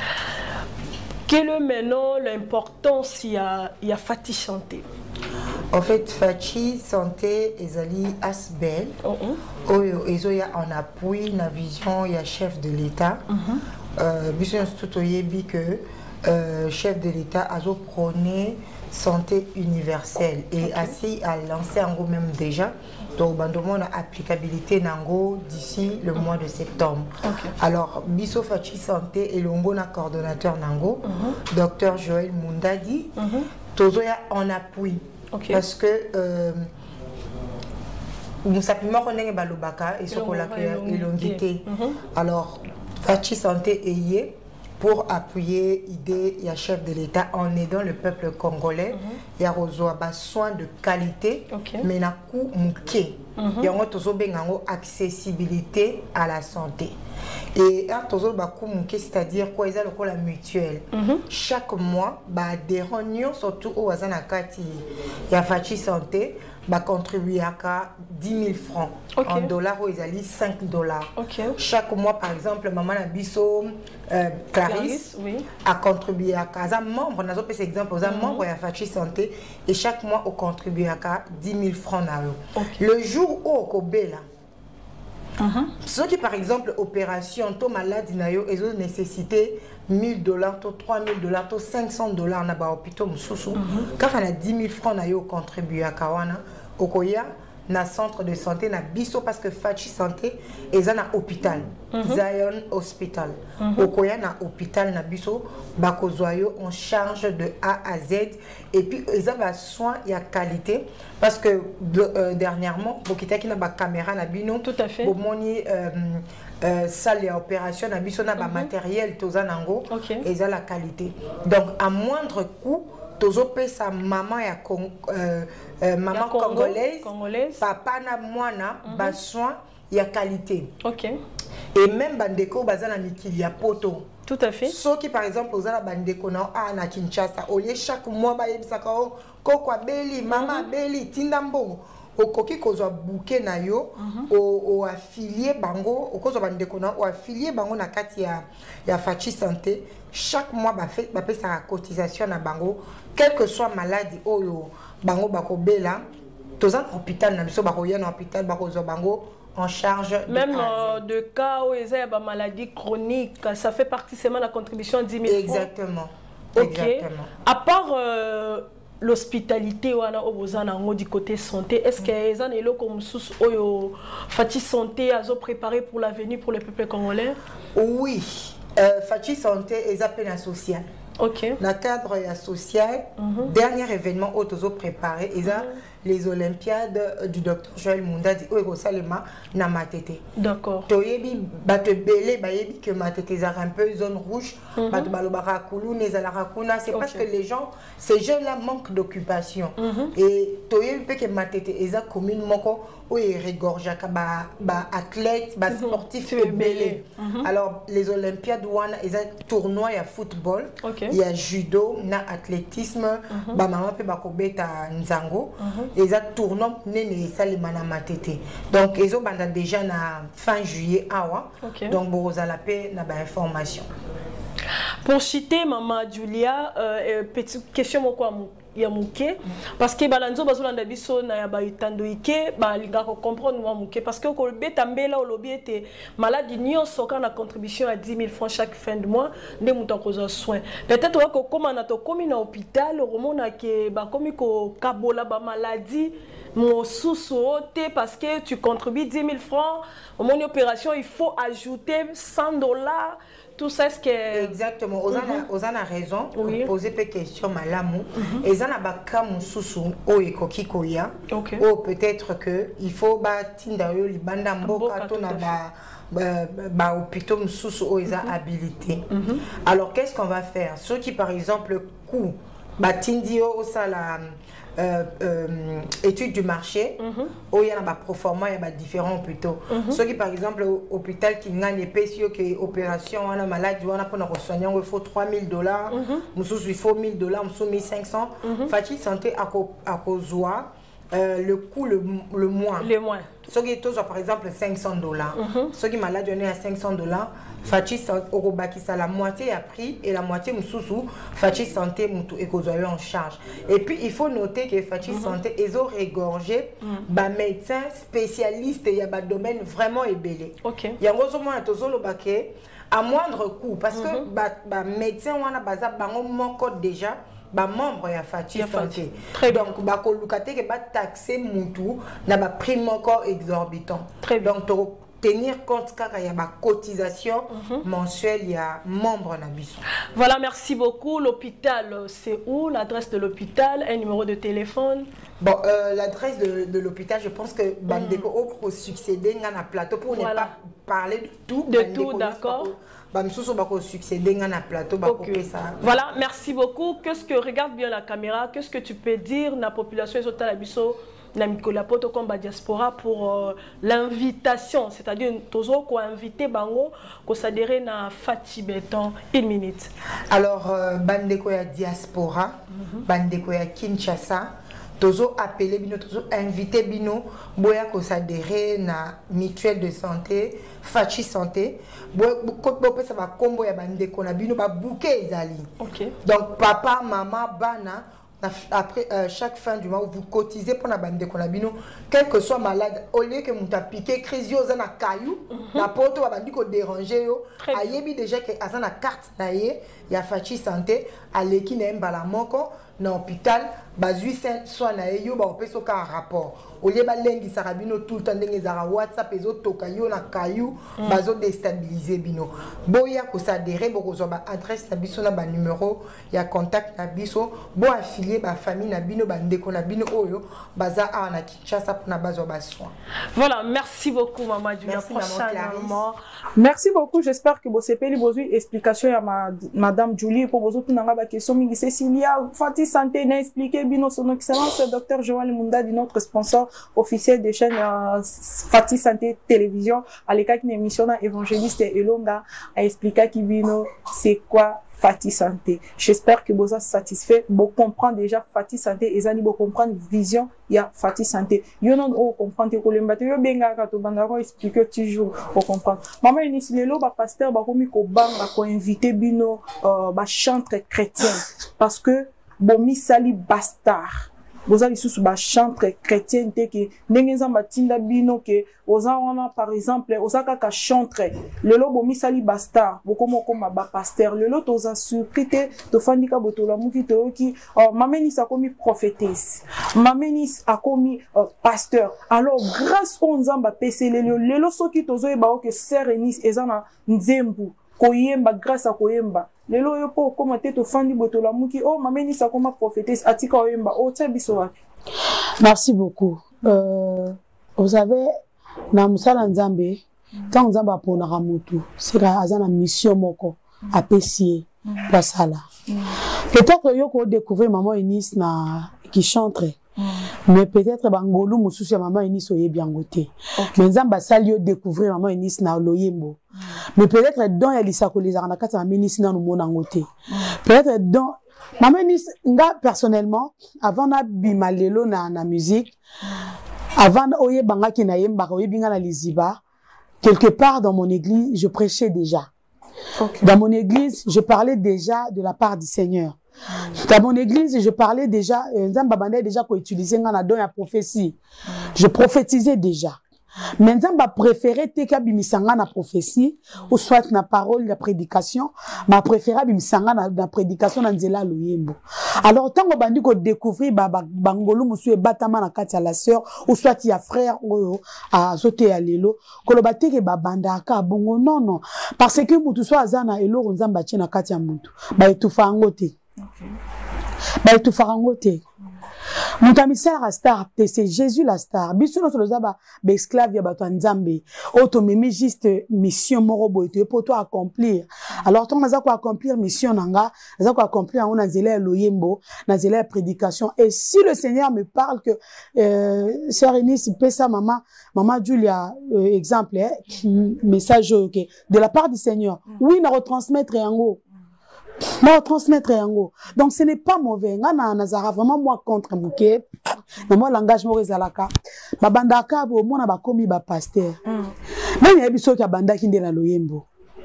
Quelle est maintenant l'importance il y a il y a Fati Santé? En fait, Fati Santé ezali asbel. Oh oh. Oyo ezoya en appui na vision ya chef de l'État. Mm -hmm. Euh, Biso tout oyebi que euh, chef de l'État a prôné santé universelle et okay. Ainsi a lancé en gros même déjà donc bandomo na applicabilité nango d'ici le mois de septembre. Okay. Alors Biso Fati Santé et longo na coordonnateur nango mm -hmm. docteur Joël Mundadi mm -hmm. tozoya en appui okay. Parce que euh, nous sapiment connaître balobaka et ce qu'on l'a elongité. Alors Fati Santé est pour appuyer l'idée et chef de l'État en aidant le peuple congolais et à recevoir soins de qualité mais na coût mouké. Il y a une accessibilité à la santé. Et c'est-à-dire quoi, ils la mutuelle. Chaque mois, bah des réunions surtout au Wazanakati, il y a Fati Santé. Bah contribuer à dix mille francs okay. En dollars ou ils allaient cinq dollars okay. Chaque mois par exemple maman Nabiso euh, Clarisse, Clarisse oui. A contribué à un membre on a fait exemple aux mm-hmm. membres à Fati Santé et chaque mois on contribue à dix mille francs okay. Le jour où on là mm-hmm. Ceux qui par exemple opération to malade nayo ils ont nécessité mille dollars, trois mille dollars, cinq cents dollars na ba hôpital mususu. Car on a dix mille francs na yo contribué à Kawana, Okoya na centre de santé na biso parce que Fati Santé est un hôpital, Zion Hospital. Okoya na hôpital na biso bakozoyo on charge de A à Z et puis ils ont des soins et à qualité parce que euh, dernièrement bokita ki na ba caméra na bino tout à fait. Bomoni euh, Euh, salle et opération na biso na ba matériel toza nango et ça la qualité donc à moindre coût tozo pesa maman ya Cong euh, euh, maman Congo, congolaise, congolaise papa na mwana mm -hmm. Ba soin ya qualité OK et même bandeko bazana mikili ya poto tout à fait ceux qui par exemple ozala bandeko na a na Kinshasa au lieu chaque mois ba yebisaka ko kwa beli mama mm -hmm. Beli tinda mbongo au coquille qu'on a bouqué na yo au affilié bango au cause de kona au affilié bango na kati ya ya Fachi Santé chaque mois ba fait ba paie sa cotisation na bango quelle que soit maladie oyo bango bako bela tozan hôpital na biso bako yana hôpital bako zo bango en charge même de, euh, de cas où il y a des maladies chroniques, ça fait partie seulement de la contribution de dix mille francs. Exactement. Ok. Exactement. À part euh, l'hospitalité du côté santé, est-ce qu'il y a des gens comme Oyo Fachi Santé a préparé pour l'avenir pour le peuple congolais? Oui, euh, Fachi Santé est appelé social. Ok. Dans le cadre social, mm-hmm. dernier événement auto préparé, ils ont mm-hmm. les Olympiades du docteur Joël Munda dit Oyo Salema na matete. D'accord. Toyebi bate belé bayebi que matete za un peu zone rouge, bate balobara kulu nezala rakuna, c'est parce que les gens ces jeunes là manquent d'occupation. Mm-hmm. Et toyebi pe que matete eza commune moko oyo rigorjaka ba ba athlète, ba sportif mm-hmm. belé. Mm-hmm. Alors les Olympiades wana eza tournoi ya football. Okay. Il y a judo, na athlétisme, mm-hmm. ba maman pe bakobeta nzango. Mm-hmm. Ils ont tourné nene salima na matete. Donc ils ont déjà na fin juillet awa. Okay. Donc vous allez paix na ba information. Pour citer maman Julia, euh, petite question moi ya muke parce que balanzo bazolanda biso na ya ba itando ike ba linga ko comprendre moi muke parce que ko beta mbela o lobi ete malade nyonso kana na contribution à dix mille francs chaque fin de mois nde muto ko zo soin peut-être wa ko koma na to komi na hôpital romona ke ba komi ko kabola ba maladie mon sous-sauté parce que tu contribues dix mille francs au mon opération il faut ajouter cent dollars. Tout ça, est-ce que... Exactement. Aux mm-hmm. a raison pour oui. poser des questions malamu. Et ça n'a pas comme sous ou ekoki koya. Ou peut-être que il faut bâtir d'ailleurs les bandes mboka to na ba ba hôpital sous ou ils a habilité. Alors qu'est-ce qu'on va faire? Ceux qui par exemple coup batindio au sala Euh, euh, études du marché mm-hmm. où il y a des proforma, il y a différents hôpitaux. Mm-hmm. Ceux qui par exemple hôpital qui n'a pas que opération on a maladie on a pour nous soigner il faut trois mille dollars, il faut mille dollars, mille cinq cents. Fachi Santé à cause Euh, le coût le, le moins. Le moins. Ceux qui sont par exemple cinq cents dollars. Mm-hmm. Ceux qui sont malades, on est à cinq cents dollars. Fachi Santé, la moitié a pris et la moitié moussou. Fachi Santé est en charge. Et puis il faut noter que Fachi mm-hmm. Santé est régorgé. Bah mm-hmm. médecin spécialiste il y a un domaine vraiment ébélé. Ok. Il y a un gros moment à moindre coût parce mm-hmm. que bah, bah médecin on a basé bango mon code déjà. Ba membre ya Fachi Santé. Donc ba ko lukate ke ba taxer mutu na ba prime encore exorbitant. Très donc to tenir compte kaka ya ba cotisation mm-hmm. mensuelle ya membre na biso. Voilà, merci beaucoup. L'hôpital c'est où? L'adresse de l'hôpital, un numéro de téléphone. Bon, euh, l'adresse de, de l'hôpital, je pense que Bandeko mm. au succéder na plateau pour voilà. ne pas parler de tout. De tout, d'accord. Okay. Voilà, merci beaucoup. Qu'est-ce que regarde bien la caméra? Qu'est-ce que tu peux dire na population Ezotalabiso na Mikola Poto comme diaspora pour euh, l'invitation, c'est-à-dire toujours qu'on invité bango qu'on s'adhérer na Fachi Béton une minute. Alors euh, bandeko ya diaspora, mm-hmm. bandeko ya Kinshasa, toujours appelé bino, toujours invité bino, boya qu'on s'adhérer na mutuelle de santé, Fachi Santé. Boya ça va combo ya bandeko na bino ba bouquet ezali. Okay. Donc papa, maman, bana après euh, chaque fin du mois vous cotisez pour la bande konabino quel que soit malade au lieu que muta piqué crise yo na caillou la poto ba bandi ko déranger yo ayebi déjà que azana carte na ye ya Fachi Santé aleki na mbala moko na hôpital bazui soit na yo ba opeso ka rapport au lieu ba lengi sarabino tout le temps ndenge zara WhatsApp ezo toka yo na caillou bazo déstabiliser bino boya ko s'adhérer boko zo ba adresse na biso na ba numéro ya contact na biso bo affilié ba famille na bino ba ndeko na bino oyo baza a na Kinshasa pour na bazo ba soin. Voilà, merci beaucoup maman Julia. Merci maman. Merci beaucoup, j'espère que vous avez besoin explication à ma madame Julie pour vous autres na ba question mingi Cécilia Fachi Santé n'a expliqué bino son excellence docteur Joël Munda, notre sponsor officiel de chaîne euh, Fati Santé Télévision, à l'écart qui émission évangéliste Elonga, a expliqué qui bino c'est quoi Fati Santé. J'espère que vous êtes satisfait. Vous comprenez déjà Fati Santé et vous comprenez vision il y a Fati Santé. Vous non vous comprenez que les matériaux bien gars to bandaro expliquer toujours pour comprendre. Maman ici le ba pasteur ba komi ko banga ko inviter bino euh, ba chantre chrétien parce que bon mi sali bastard. Vous avez sous ba chantre chrétien te que nengenza matinda bino que oza wana par exemple oza kaka chantre le lo bo mi sali bastard bokomo koma ba pasteur le lo toza surprise to fandika botola muki to ki oh mameni sa komi prophétesse mameni a komi uh, pasteur alors grâce au nzamba pese le le lo soki tozo e ba que sœur Eunice ezana nzembu koyemba grâce à koyemba lelo yo po koma te to fandi botola muki oh mameni sa koma prophétesse atika oyemba oh tsa biso wapi. Merci beaucoup. Euh, vous savez na musala nzambe tant nzamba pona ramutu sera azana mission moko apécier la sala. Peut-être yo ko découvrir maman Eunice na qui chante. Mais peut-être bangolu mususu maman Eunice oye bien goté. Mais nzamba sali yo découvrir maman Eunice na loyembo. Mais peut-être dans ya lisako les arana kata maman Eunice na no mona ngoté. Peut-être dans maman Eunice nga personnellement avant na bimalelo na na musique avant oye banga ki na yemba oye binga na liziba quelque part dans mon église je prêchais déjà. Okay. Dans mon église je parlais déjà de la part du Seigneur. Dans mon église, je parlais déjà, Nzamba bandait déjà qu'on utilisait dans la prophétie. Je prophétisais déjà. Mais Nzamba préférait teka bimisanga na prophétie, ou soit na parole, la prédication, ma préférée bimisanga na la prédication na nzela loyembo. Alors, tant qu'on bandi qu'on découvrit bangolo musu e batama na kati ya la sœur, ou soit ya frère, ou à zote à lelo, kolobate ke babanda aka bongo, non, non. Parce que mutu soit azana elo Nzamba tina kati ya mutu. Ba etufa angote. Bah tout farangote. Mon ami la star, c'est Jésus la star. Biso no solozaba be esclave ya bato nzambe. Auto mimi juste mission morobo et pour toi accomplir. Alors ton naza ko accomplir mission nanga, naza ko accomplir on nazela loyembo, nazela prédication. Et si le Seigneur me parle que euh, sœur Eunice pesa maman, maman Julia euh, exemple hein, message OK de la part du Seigneur. Oui, na retransmettre en haut. Moi, transmettre en haut. Donc, ce n'est pas mauvais. Ngana Nazara, vraiment, moi, contre Mouké. Mais moi, l'engagement rezalaka. Ma bandaka, moi, na ba komi ba pasteur. Mais il y a des choses qui a banda qui ndela loyembo.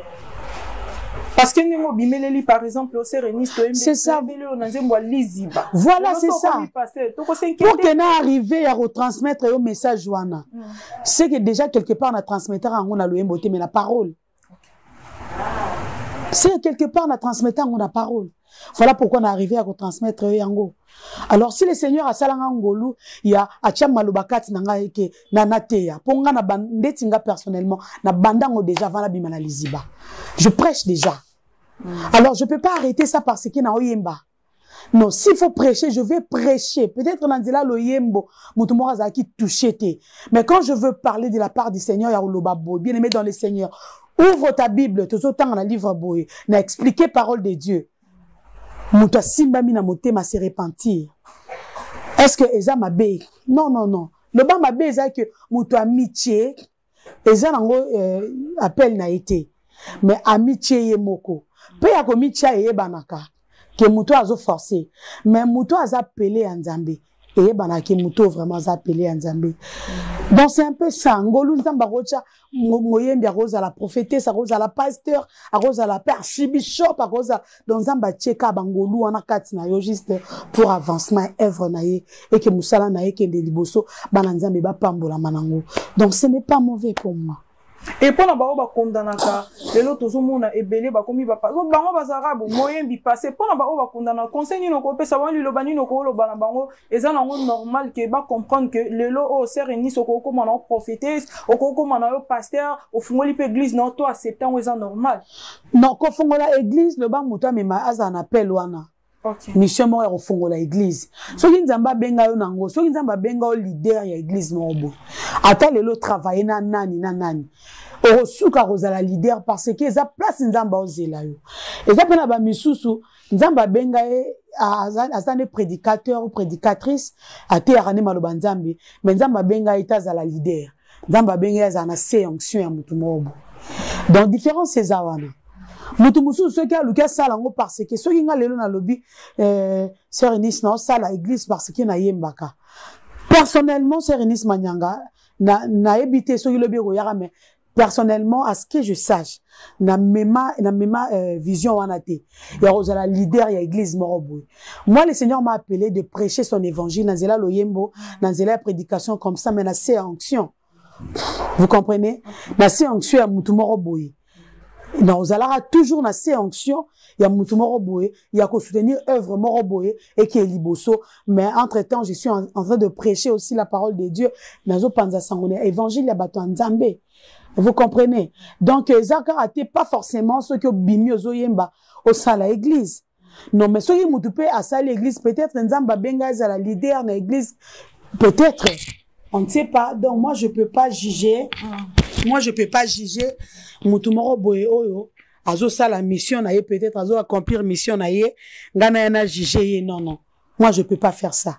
Parce que nous bimeleli par exemple au Sérénis, c'est ça. Voilà, c'est ça. Pour que nous arrivions à retransmettre le message Joana. C'est que déjà quelque part on a transmettre en on a loyembo mais la parole. C'est quelque part, on a transmis on a parole. Voilà pourquoi on est arrivé à retransmettre Yango. Alors, si le Seigneur a salanga ngolu, il y a acham malubakati nanga eke na nateya. Ponga na bandetinga personnellement, na bandango déjà avant la bimana liziba. Je prêche déjà. Mm. Alors, je peux pas arrêter ça parce que na oyemba. Non, s'il faut prêcher, je vais prêcher. Peut-être Nandela Loyembo, Moutoumora qui touché. Mais quand je veux parler de la part du Seigneur, Yaoulobabo, bien aimé dans le Seigneur, ouvre ta Bible, tout autant dans le livre boy, n'a expliqué parole de Dieu. Mouta simba mina moté ma se repentir. Est-ce que Eza Mabé? Non, non, non. Le bas Mabé, c'est que Mouta amitié, Eza nango euh, appel na été. Mais amitié yemoko. Pe ya komitia ye banaka. Que Mouto a forcé. Mais Mouto a appelé en Zambie. Et bana que Mouto vraiment a appelé en Zambie. Donc c'est un peu ça. Ngolu Nzamba rocha moyembi rose à la prophétesse, rose à la pasteur, rose à la archibishop, rose dans Nzamba tcheka bangolu on a kati na yo juste pour avancement œuvre na ye et que musala na ye kende liboso bana Nzambe ba pambola manango. Donc ce n'est pas mauvais pour moi. Et pour la baroba kondanaka, les lotos au monde est belé, bah comme il va pas. Donc bango bazarabu, moyen bi passé. Pour la baroba kondana, conseil no ko pesa wani lo bani no ko lo bana bango. Et ça non normal que ba comprendre que le lo au Sérénis au ko comme on prophétesse, au ko comme on pasteur, au fungoli pe église non toi acceptant ou ça normal. Non, ko fungola église le ba muta mais ma aza un appel wana. Okay. Mission mo au fungola église. So ki nzamba benga yo nango, so ki nzamba benga o leader ya église mo bo. Ata le lo travailler na nani na nani. Orosuka rozala leader parce que eza place nzamba ozela yo. Eza pena ba misusu nzamba benga e azane prédicateur ou prédicatrice ate yarane maloba nzambe mais nzambe abenga ita za la leader nzambe abenga za na se onction ya mutu mobo donc différence eza wana mutu musu ceux qui a luka sala ngo parce que ceux qui nga lelo na lobby euh sœur Eunice na sala église parce que na yembaka personnellement sœur Eunice Manyanga na na ebité ceux qui lobby royara mais personnellement, à ce que je sache, na mema, na mema euh, vision wanate. Il y a la leader, il y a l'église Moroboy. Moi, le Seigneur m'a appelé de prêcher son évangile, dans la loyembo, dans la prédication comme ça, mais na c'est onction. Vous comprenez? Na c'est onction à Moutou Moroboy. Dans Ozalara, toujours na c'est onction, il y a Moutou Moroboy, il y a qu'au soutenir œuvre Moroboy et qui est liboso. Mais entre temps, je suis en, en train de prêcher aussi la parole de Dieu. Nazo Panza Sangone, évangile, il y a Bato Nzambe. Vous comprenez? Donc, Zaka a pas forcément ce que Bimi Ozoyemba au sala église. Non, mais ce qui m'a à sala église, peut-être Nzamba Benga à la leader de l'église, peut-être. On ne sait pas. Donc, moi, je peux pas juger. Moi, je peux pas juger. Moutoumoro Boye Oyo. Azo sala mission naie, peut-être Azo accomplir mission naie. Gana yana juger. Non, non. Moi, je peux pas faire ça.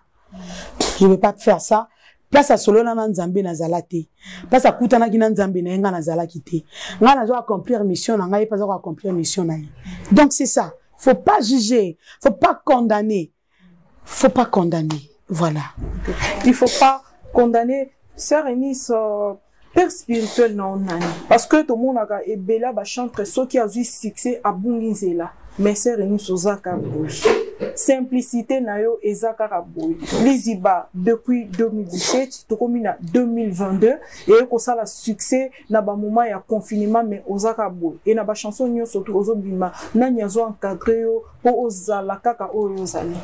Je peux pas faire ça. Place à solo na nzambe na zalate. Place à kutana ki na nzambe na nga na zalaki te. Nga na zo accomplir mission na nga pas zo accomplir mission na ye. Donc c'est ça. Faut pas juger, faut pas condamner. Faut pas condamner. Voilà. Il faut pas condamner. Sœur Eunice, euh, père spirituel non nani. Parce que tout le monde a ebela ba chantre ceux qui a eu succès à Bunginzela. Mais sœur Eunice Ozaka Boy. Simplicité nayo ezaka raboy. Liziba depuis deux mille dix-sept, tokomina deux mille vingt-deux et ko sala succès na ba moment ya confinement mais ozaka boy. Et na ba chanson nyo surtout ozobima na nyazo encadré yo po ozala kaka oyo ozali.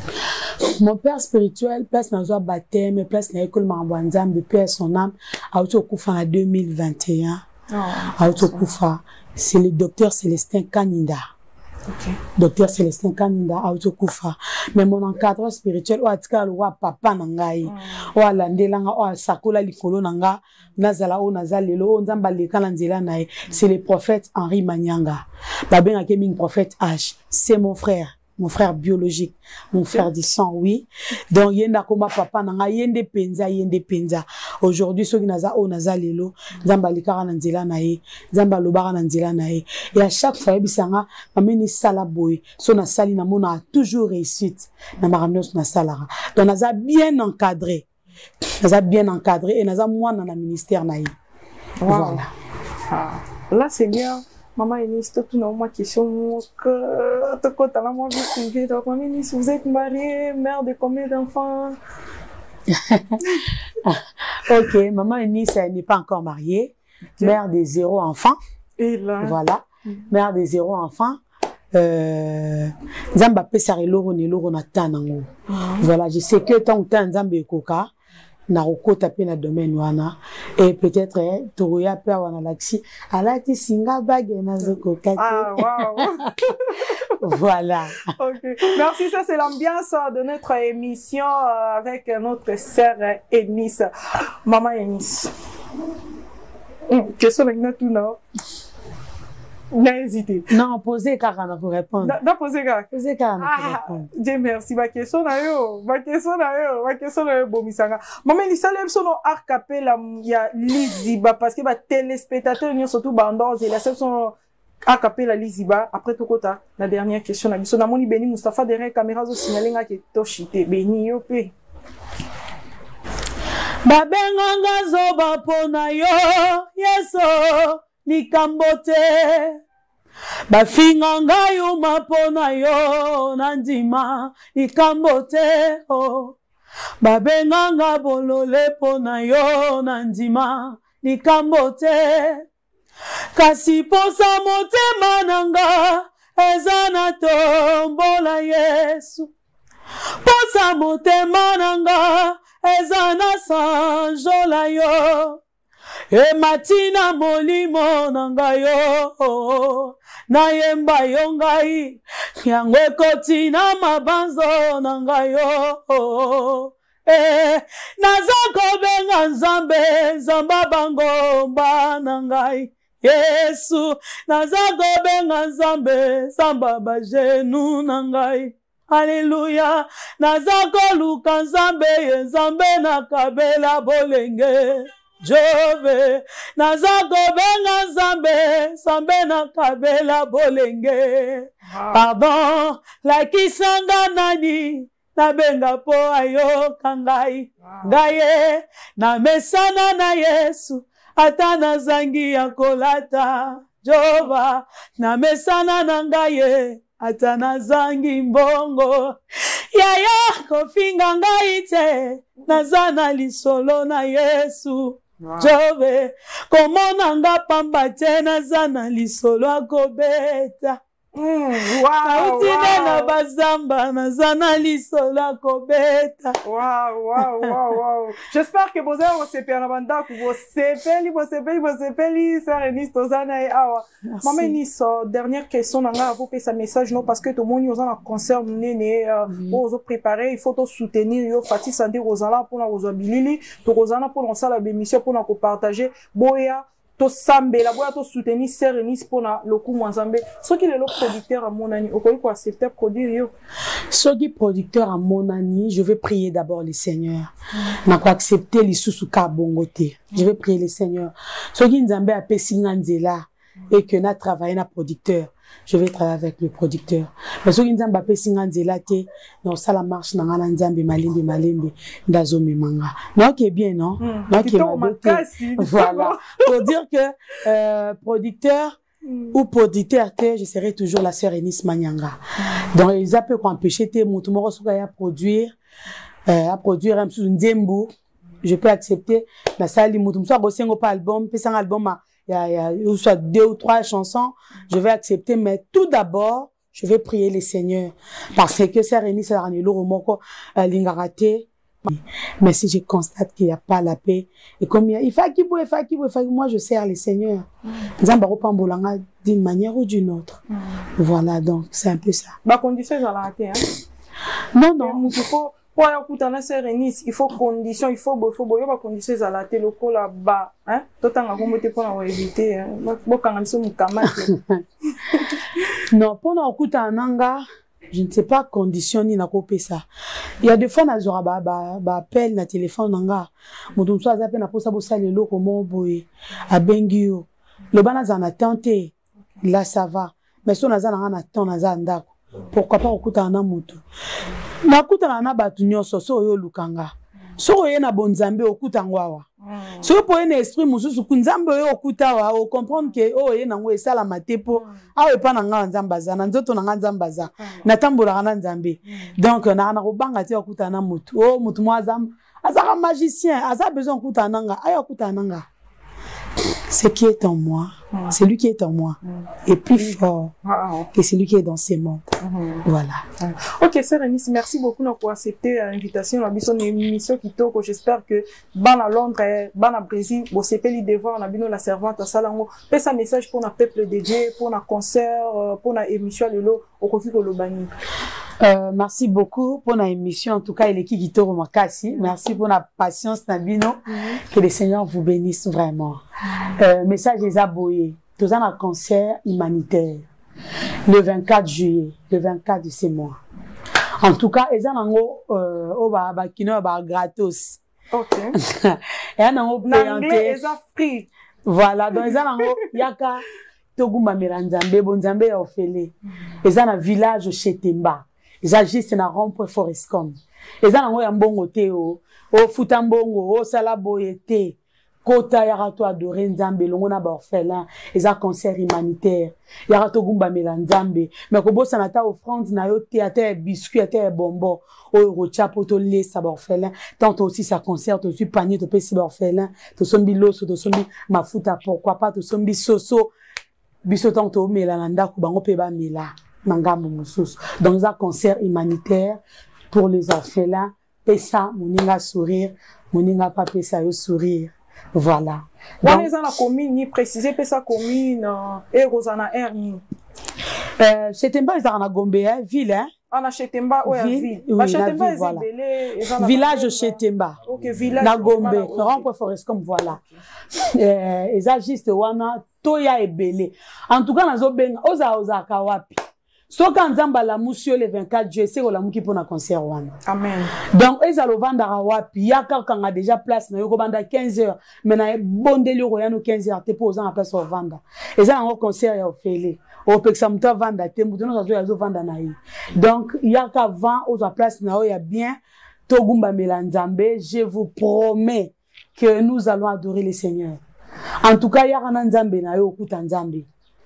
Mon père spirituel, place na zo baptême, place na école Mambwanzambe, père son âme, a auto kufa en deux mille vingt et un. A auto kufa, c'est le docteur Célestin Kaninda. Okay. Docteur Célestin Kaninda auto kufa mais mon encadreur spirituel o atika lo wa papa nangai o alandela nga o sakola likolo nanga nazala o nazalelo o nzamba lekala nzela nae c'est le prophète Henri Manyanga babenga ke ming prophète H c'est mon frère mon frère biologique mon frère du sang oui donc yenda koma papa nanga yende penza yende penza aujourd'hui ceux qui naza o nazalelo nzamba lekala nzela nae nzamba lobara nzela nae et à chaque fois bisanga ameni sala boy so na sali na mona toujours réussite na maramnos na salara donc naza bien encadré naza bien encadré et naza moi na ministère nae voilà. Ah, là c'est bien. Maman Eunice, tout le monde question que tu côté la moi vous privée donc maman Eunice, vous êtes mariée, mère de combien d'enfants? OK, maman Eunice elle n'est pas encore mariée, okay. Mère de zéro enfant. Et là voilà, mm. Mère de zéro enfant. Euh Nzamba pesa reloro ne loro na tanango. Voilà, je sais que tant que Nzamba ekoka na rokota pe na domaine wana et peut-être eh, toroya pe wana laxi alati singa bague na zokoka. Ah waouh. Voilà. OK. Merci, ça c'est l'ambiance de notre émission avec notre sœur Eunice. Maman Eunice. Hum, question avec tout non. N'a hésité. Non, posez Karana pour répondre. Non, posez Karana. Posez Karana pour répondre. Dieu merci. Ma question na yo, ma question na yo, ma question na yo bomisanga. Maman Eunice, ça l'aime son a cappella il y a Liziba parce que ba téléspectateurs ni surtout bandos et la son a cappella Liziba après tout kota. La dernière question na biso na moni Beni Mustafa derrière caméra zo signalinga ke toshite Beni yo pe. Babenganga zoba pona yo yeso Nikambote Bafinganga yuma pona yo Nandima Nikambote oh. Babenganga bolole pona yo Nandima Nikambote Kasi posa motema nanga Ezana tombola Yesu Posa motema nanga Ezana sanjola yo E matina molimo nangayo na yemba yongai yango kotina mabanzo nangayo eh nazako benga nzambe nzamba bangomba nangai Yesu nazako benga nzambe nzamba bajenu nangai Alléluia. Nazako luka nzambe ye nzambe na kabela bolenge. Jove. Nazako benga nzambe nzambe na kabela bolenge. Pardon. La kisanga nani. Na benga po ayo kangai. Gaye. Na mesana na Yesu. Ata na zangi ya kolata. Jova. Na mesana na ngaye. Atana zangi mbongo yaya kofinga ngaite nazana lisolo na Yesu. Wow. Jove komona nga pamba te nazana lisolo akobeta. Mm, wow, wow. Na bazamba nazana lisolo akobeta. Wow, wow, wow, wow. J'espère que vous avez aussi bien abandonné que vous sepeli, vous sepeli, vous sepeli, ça Eunice Tozana et Awa. Maman Eunice, dernière question, on a vous passer un message non parce que tout le monde nous a concert néné, vous vous préparer, il faut tout soutenir, yo Fatih Santé Rosala pour la Rosabilili, to Rosana pour lancer la émission pour nous partager, boya. To sambe la boya to soutenir Serenis pour na loku mwanzambe ce qui est le producteur à mon ami okoyi ko accepter produire yo ce qui producteur à mon ami je vais prier d'abord le Seigneur na ko accepter li susu ka bongote je vais prier le Seigneur ce qui nzambe a pesi nzela et que na travailler na producteur je vais travailler avec le producteur mais ce qui nzambe a pesi nzela te non ça la marche na ngana nzambe malimbe malimbe ndazo memanga non qui est bien non mm. non qui est voilà pour dire que euh, producteur mm. ou producteur que je serai toujours la sœur Eunice Manyanga mm. donc ils appellent qu'on empêcher te mutu moko soka ya produire euh, à produire un sous nzembo je peux accepter la salle mutu so go sengo pas album pesa un album il y a, il y a soit deux ou trois chansons je vais accepter mais tout d'abord je vais prier les seigneurs parce que sœur Eunice Aranelo Romoko Lingarate. Mais si je constate qu'il n'y a pas la paix, et comme il faut qu'il faut, il faut qu'il faut, moi je sers les seigneurs. D'une manière ou d'une autre. Mm. Voilà, donc c'est un peu ça. Bah, condition, j'en ai hein? Non, non. Il faut, pour écouter la sœur Eunice, il faut condition, il faut, il faut, il faut condition, j'en ai le col là-bas, hein? Tout en avant, vous pour éviter, hein? Bon, quand même, c'est mon camarade. Non, pour nous écouter en anga. Je ne sais pas conditionner na copie ça. Il y a des fois na zora ba ba ba appel na téléphone nanga. Mutu so azape na posa bosa lelo ko mo boye. A bengio. Le bana za na tenter. Là ça va. Mais so na za na na temps na za ndako. Pourquoi pas okuta na mutu. Na kuta na batu nyoso so yo lukanga. So ye na bonzambe okuta ngwawa. So po ene esprit mususu kunzambe yo okuta wa o comprendre que o ye na ngo esala matepo awe pa na nga nzambaza na nzoto na nga nzambaza na tambola na nzambe donc na na robanga ti okuta na mutu o mutu mo azam azaka magicien aza besoin okuta nanga ayo okuta nanga ce qui est en moi mm. c'est lui qui est en moi mm. est plus mm. fort mm. que celui qui est dans ces mondes. Mm. Voilà. Mm. Ok, sœur Eunice, merci beaucoup pour accepter l'invitation à une émission qui toque. J'espère que ban à Londres, ban à Brésil, vous savez les devoirs, on a bien la servante à Salango. Faites un message pour notre peuple dédié, pour notre concert, pour notre émission de l'eau au Kofi Kolobani. Euh, merci beaucoup pour notre émission. En tout cas, il est qui Gitoro Makasi. Merci pour la patience, Nabino. Mm-hmm. Que le Seigneur vous bénisse vraiment. Euh, message des abonnés. Tous un concert humanitaire. Le vingt-quatre juillet. Le vingt-quatre de ce mois. En tout cas, ils ont euh, au ba ba kino ba gratos. Ok. Et un an présenté. Ils ont free. Voilà. Donc ils ont yaka togumba miranzambe bonzambe ya ofele. Ils ont un village chez Temba. Ils agissent na rond-point Forestcom. Ils ont un bongo te o o futambongo o salaboyete. Kota yarato adoré nzambe longo na ba orphelin. Ils ont concert humanitaire. Yarato gumba miranzambe. Mais ko bossa na ta offrande na yo te ate biscuit ate bonbon. O rocha poto lesa ba orphelin. Tant aussi ça concert aussi panier to pesi ba orphelin. To sombi loso to sombi mafuta pourquoi pas to sombi soso. Biso tant to melananda ku bango pe ba mela. Nangambo mususu. Dans un concert humanitaire pour les orphelins. Pesa moninga sourire, moninga pas pesa yo sourire. Voilà. Donc, on a la commune, ni précisé pesa commune et Rosana Erni. Euh, Chetemba, ils ont Gombe, ville, hein? On a Chetemba, ouais, ville. Oui, Chetemba, voilà. Village Chetemba. Ok, village. Na Gombe, rond-point Forestcom, voilà. Ils agissent, wana, toya et belé. En tout cas, nazo benga, oza oza kawapi. so quand nzamba la musio le vingt-quatre juillet c'est la muki pour na concert wana amen donc eza lo vanda wapi yaka kanga déjà place na yoko banda quinze heures mais na bondeli ko yano quinze heures te poser en place au vanda eza un concert ya ofele au peksa muta vanda te mutu no zo ya zo vanda na yi donc yaka vingt aux place na ya bien togumba melanzambe je vous promets que nous allons adorer le Seigneur en tout cas yaka na nzambe na yo okuta nzambe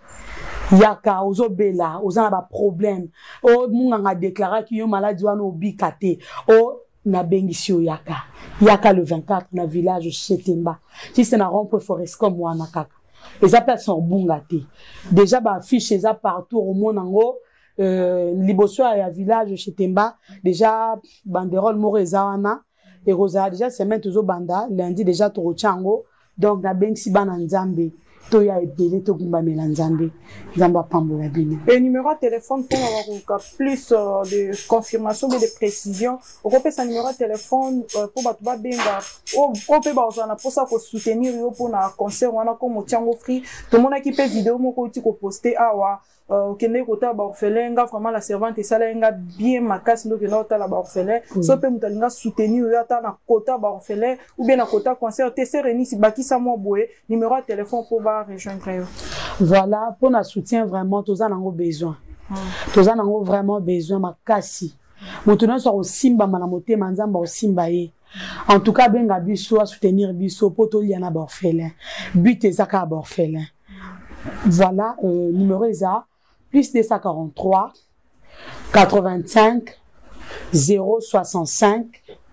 yaka ozo bela oza na ba problème o munga déclarer que yo maladie wana obikate o na bengisio yaka yaka le vingt-quatre na village Chetemba si c'est na rond-point forest comme wana kaka les appels sont bungate déjà ba affiche ça partout au monde ngo euh liboso ya village Chetemba déjà banderole moreza wana et rosa déjà semaine tozo banda lundi déjà to chango donc na bengsi bana nzambe to ya ebele to kumba melanzambe nzamba pambola bino et numéro de téléphone pour avoir plus euh, de confirmation et de précision on peut passer numéro de téléphone euh, pour batuba benga o o pe ba osana pour ça pour soutenir yo pour na concert wana comme Tiango Free tout le monde qui peut vidéo moko ti ko poster awa euh kende kota ba orphelin nga vraiment la servante et ça nga bien makasi ndo kenda ota la ba orphelin so pe mutalinga soutenir yo ata na kota ba orphelin ou bien na kota concert te sereni si bakisa mo boye numéro de téléphone pour ba rejoindre yo voilà pour na soutien vraiment tous en ont besoin tous en ont vraiment besoin makasi mutuna so au simba mana motema nzamba au simba ye en tout cas benga biso à soutenir biso poto liana ba orphelin but ezaka ba orphelin voilà euh, numéro eza plus deux cent quarante-trois quatre-vingt-cinq zéro soixante-cinq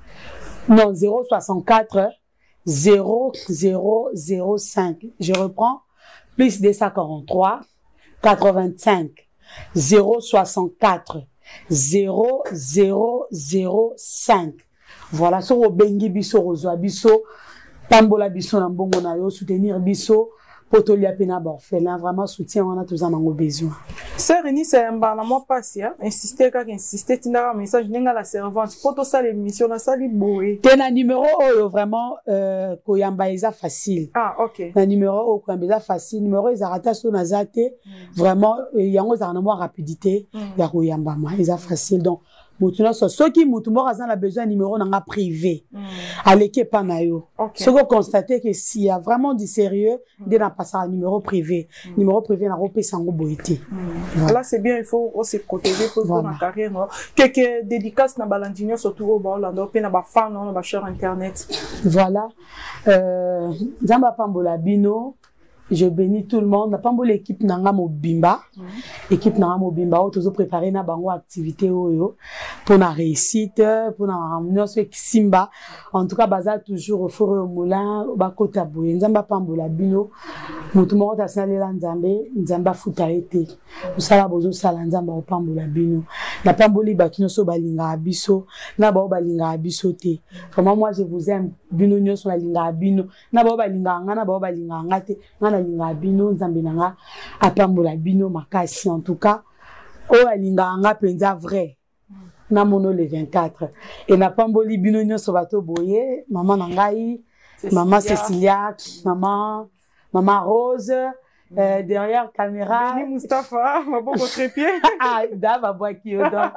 non zéro soixante-quatre zéro zéro zéro cinq je reprends plus deux cent quarante-trois quatre-vingt-cinq zéro soixante-quatre zéro zéro zéro cinq voilà so obengi biso rozwa biso pambola biso na mbongo na yo soutenir biso potolia pena ba orphelin vraiment soutien on a tous en ont besoin sœur Reni c'est un bana moi passer insister quand insister tinda message ninga la servante poto ça l'émission na sali boé tena numéro oh vraiment euh koyamba eza facile ah OK na numéro oh koyamba eza facile numéro eza rata so na zate vraiment yango za na moi rapidité ya koyamba ma eza facile donc mutuna so soki mutu mo razana besoin numéro nanga privé aleke pa na yo ce que constater que s'il y a vraiment du sérieux de na passer un numéro privé numéro privé na repé sango boité là c'est bien il faut aussi protéger pour pour na carrière quelques dédicaces na balandinho surtout au Baolando pe na ba fan na ba cher internet voilà euh nzamba pambola bino je bénis tout le monde. N'a pas l'équipe nanga mobimba, équipe nanga mobimba, on toujours préparé na bango activité oyo pour la réussite, pour la réunion avec Simba. En tout cas, bazal toujours au four au moulin, au bakota bouye. Nzamba pambola bino, mutu moko ta salela nzambe, nzamba futa ete. Usala bozo sala nzamba o pambola bino. Na pamboli bakino so balinga abiso, na ba balinga abiso te. Vraiment moi je vous aime, bino nyoso balinga abino, na ba balinga nga na ba balinga nga te. Linga bino nzambe nanga apambola bino makasi en tout cas o alinga nga penza vrai na mono le vingt-quatre et na pamboli bino nyoso bato boye maman nangai maman Cécilia maman maman Rose euh, derrière caméra Béni Mustapha ma bon trépied ah dava boaki oda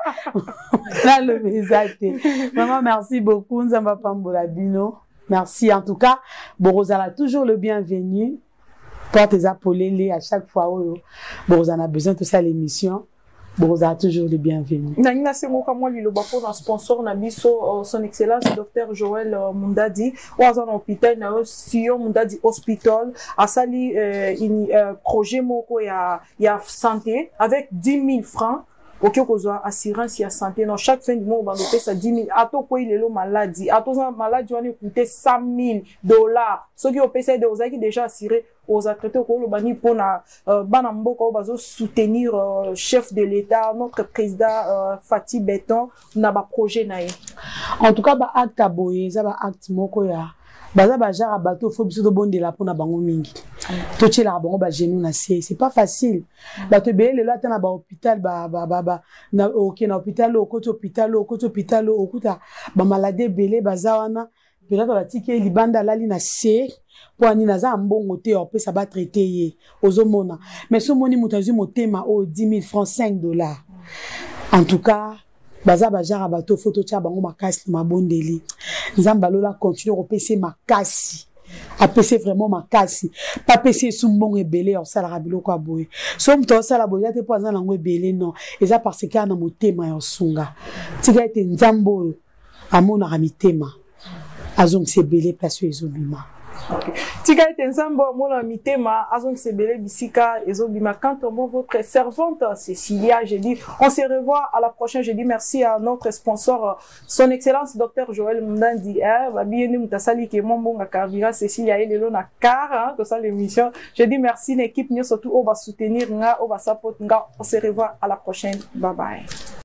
là le message maman merci beaucoup nzamba pambola bino merci en tout cas Borozala toujours le bienvenu. Porte les apolélés à chaque fois où bon, on a besoin de ça l'émission. Bon, on a toujours le bienvenu. Nina Sengo Kamwa Liloba pour un sponsor na biso son excellence docteur Joël Mundadi ou à un hôpital na Sion Mundadi Hospital à sali un projet moko ya ya santé avec dix mille francs. Ok, kozwa assurance ya santé non chaque fin du mois on va noter ça dix mille ato ko ilelo maladie ato za maladie on coûter cent mille dollars ceux qui ont payé de ozaki déjà assuré aux traités ko lo bani pona bana mboko bazo soutenir chef de l'état notre président Fatih Beton na ba projet na ye en tout cas ba acte aboye za ba acte moko ya baza ba jara bato faut biso do bondela pona bango mingi to tshela bango ba genou na c'est c'est pas facile bato be le lata na ba hôpital ba ba ba na OK na hôpital o koto hôpital o koto hôpital o kuta ba malade belé baza wana belata ba tike libanda lali na c'est pour ani naza mbongo te on peut ça va traiter ye ozomona mais so moni mutazi motema o dix mille francs cinq dollars en tout cas baza bajara bato photo tia bango makasi na mabondeli nzamba lola continue ko pese makasi a pese vraiment makasi pas pese sumbongo ebele on sala rabilo kwa boye so mto sala boye te poza nango ebele non eza parce que na motema ya sunga tika ete nzambo amona ramitema azong sebele place ezobima. Tika ete nzambo amona mitema azong sebele bisika ezobima. Quand on voit votre servante Cécilia, je dis on se revoit à la prochaine. Je dis merci à notre sponsor son excellence docteur Joël Mundandi eh ba bien nous tasali ke mombonga Carvira Cécilia elelo na car que ça l'émission. Je dis merci l'équipe nous surtout on va soutenir nga on va support nga on se revoit à la prochaine. Bye bye.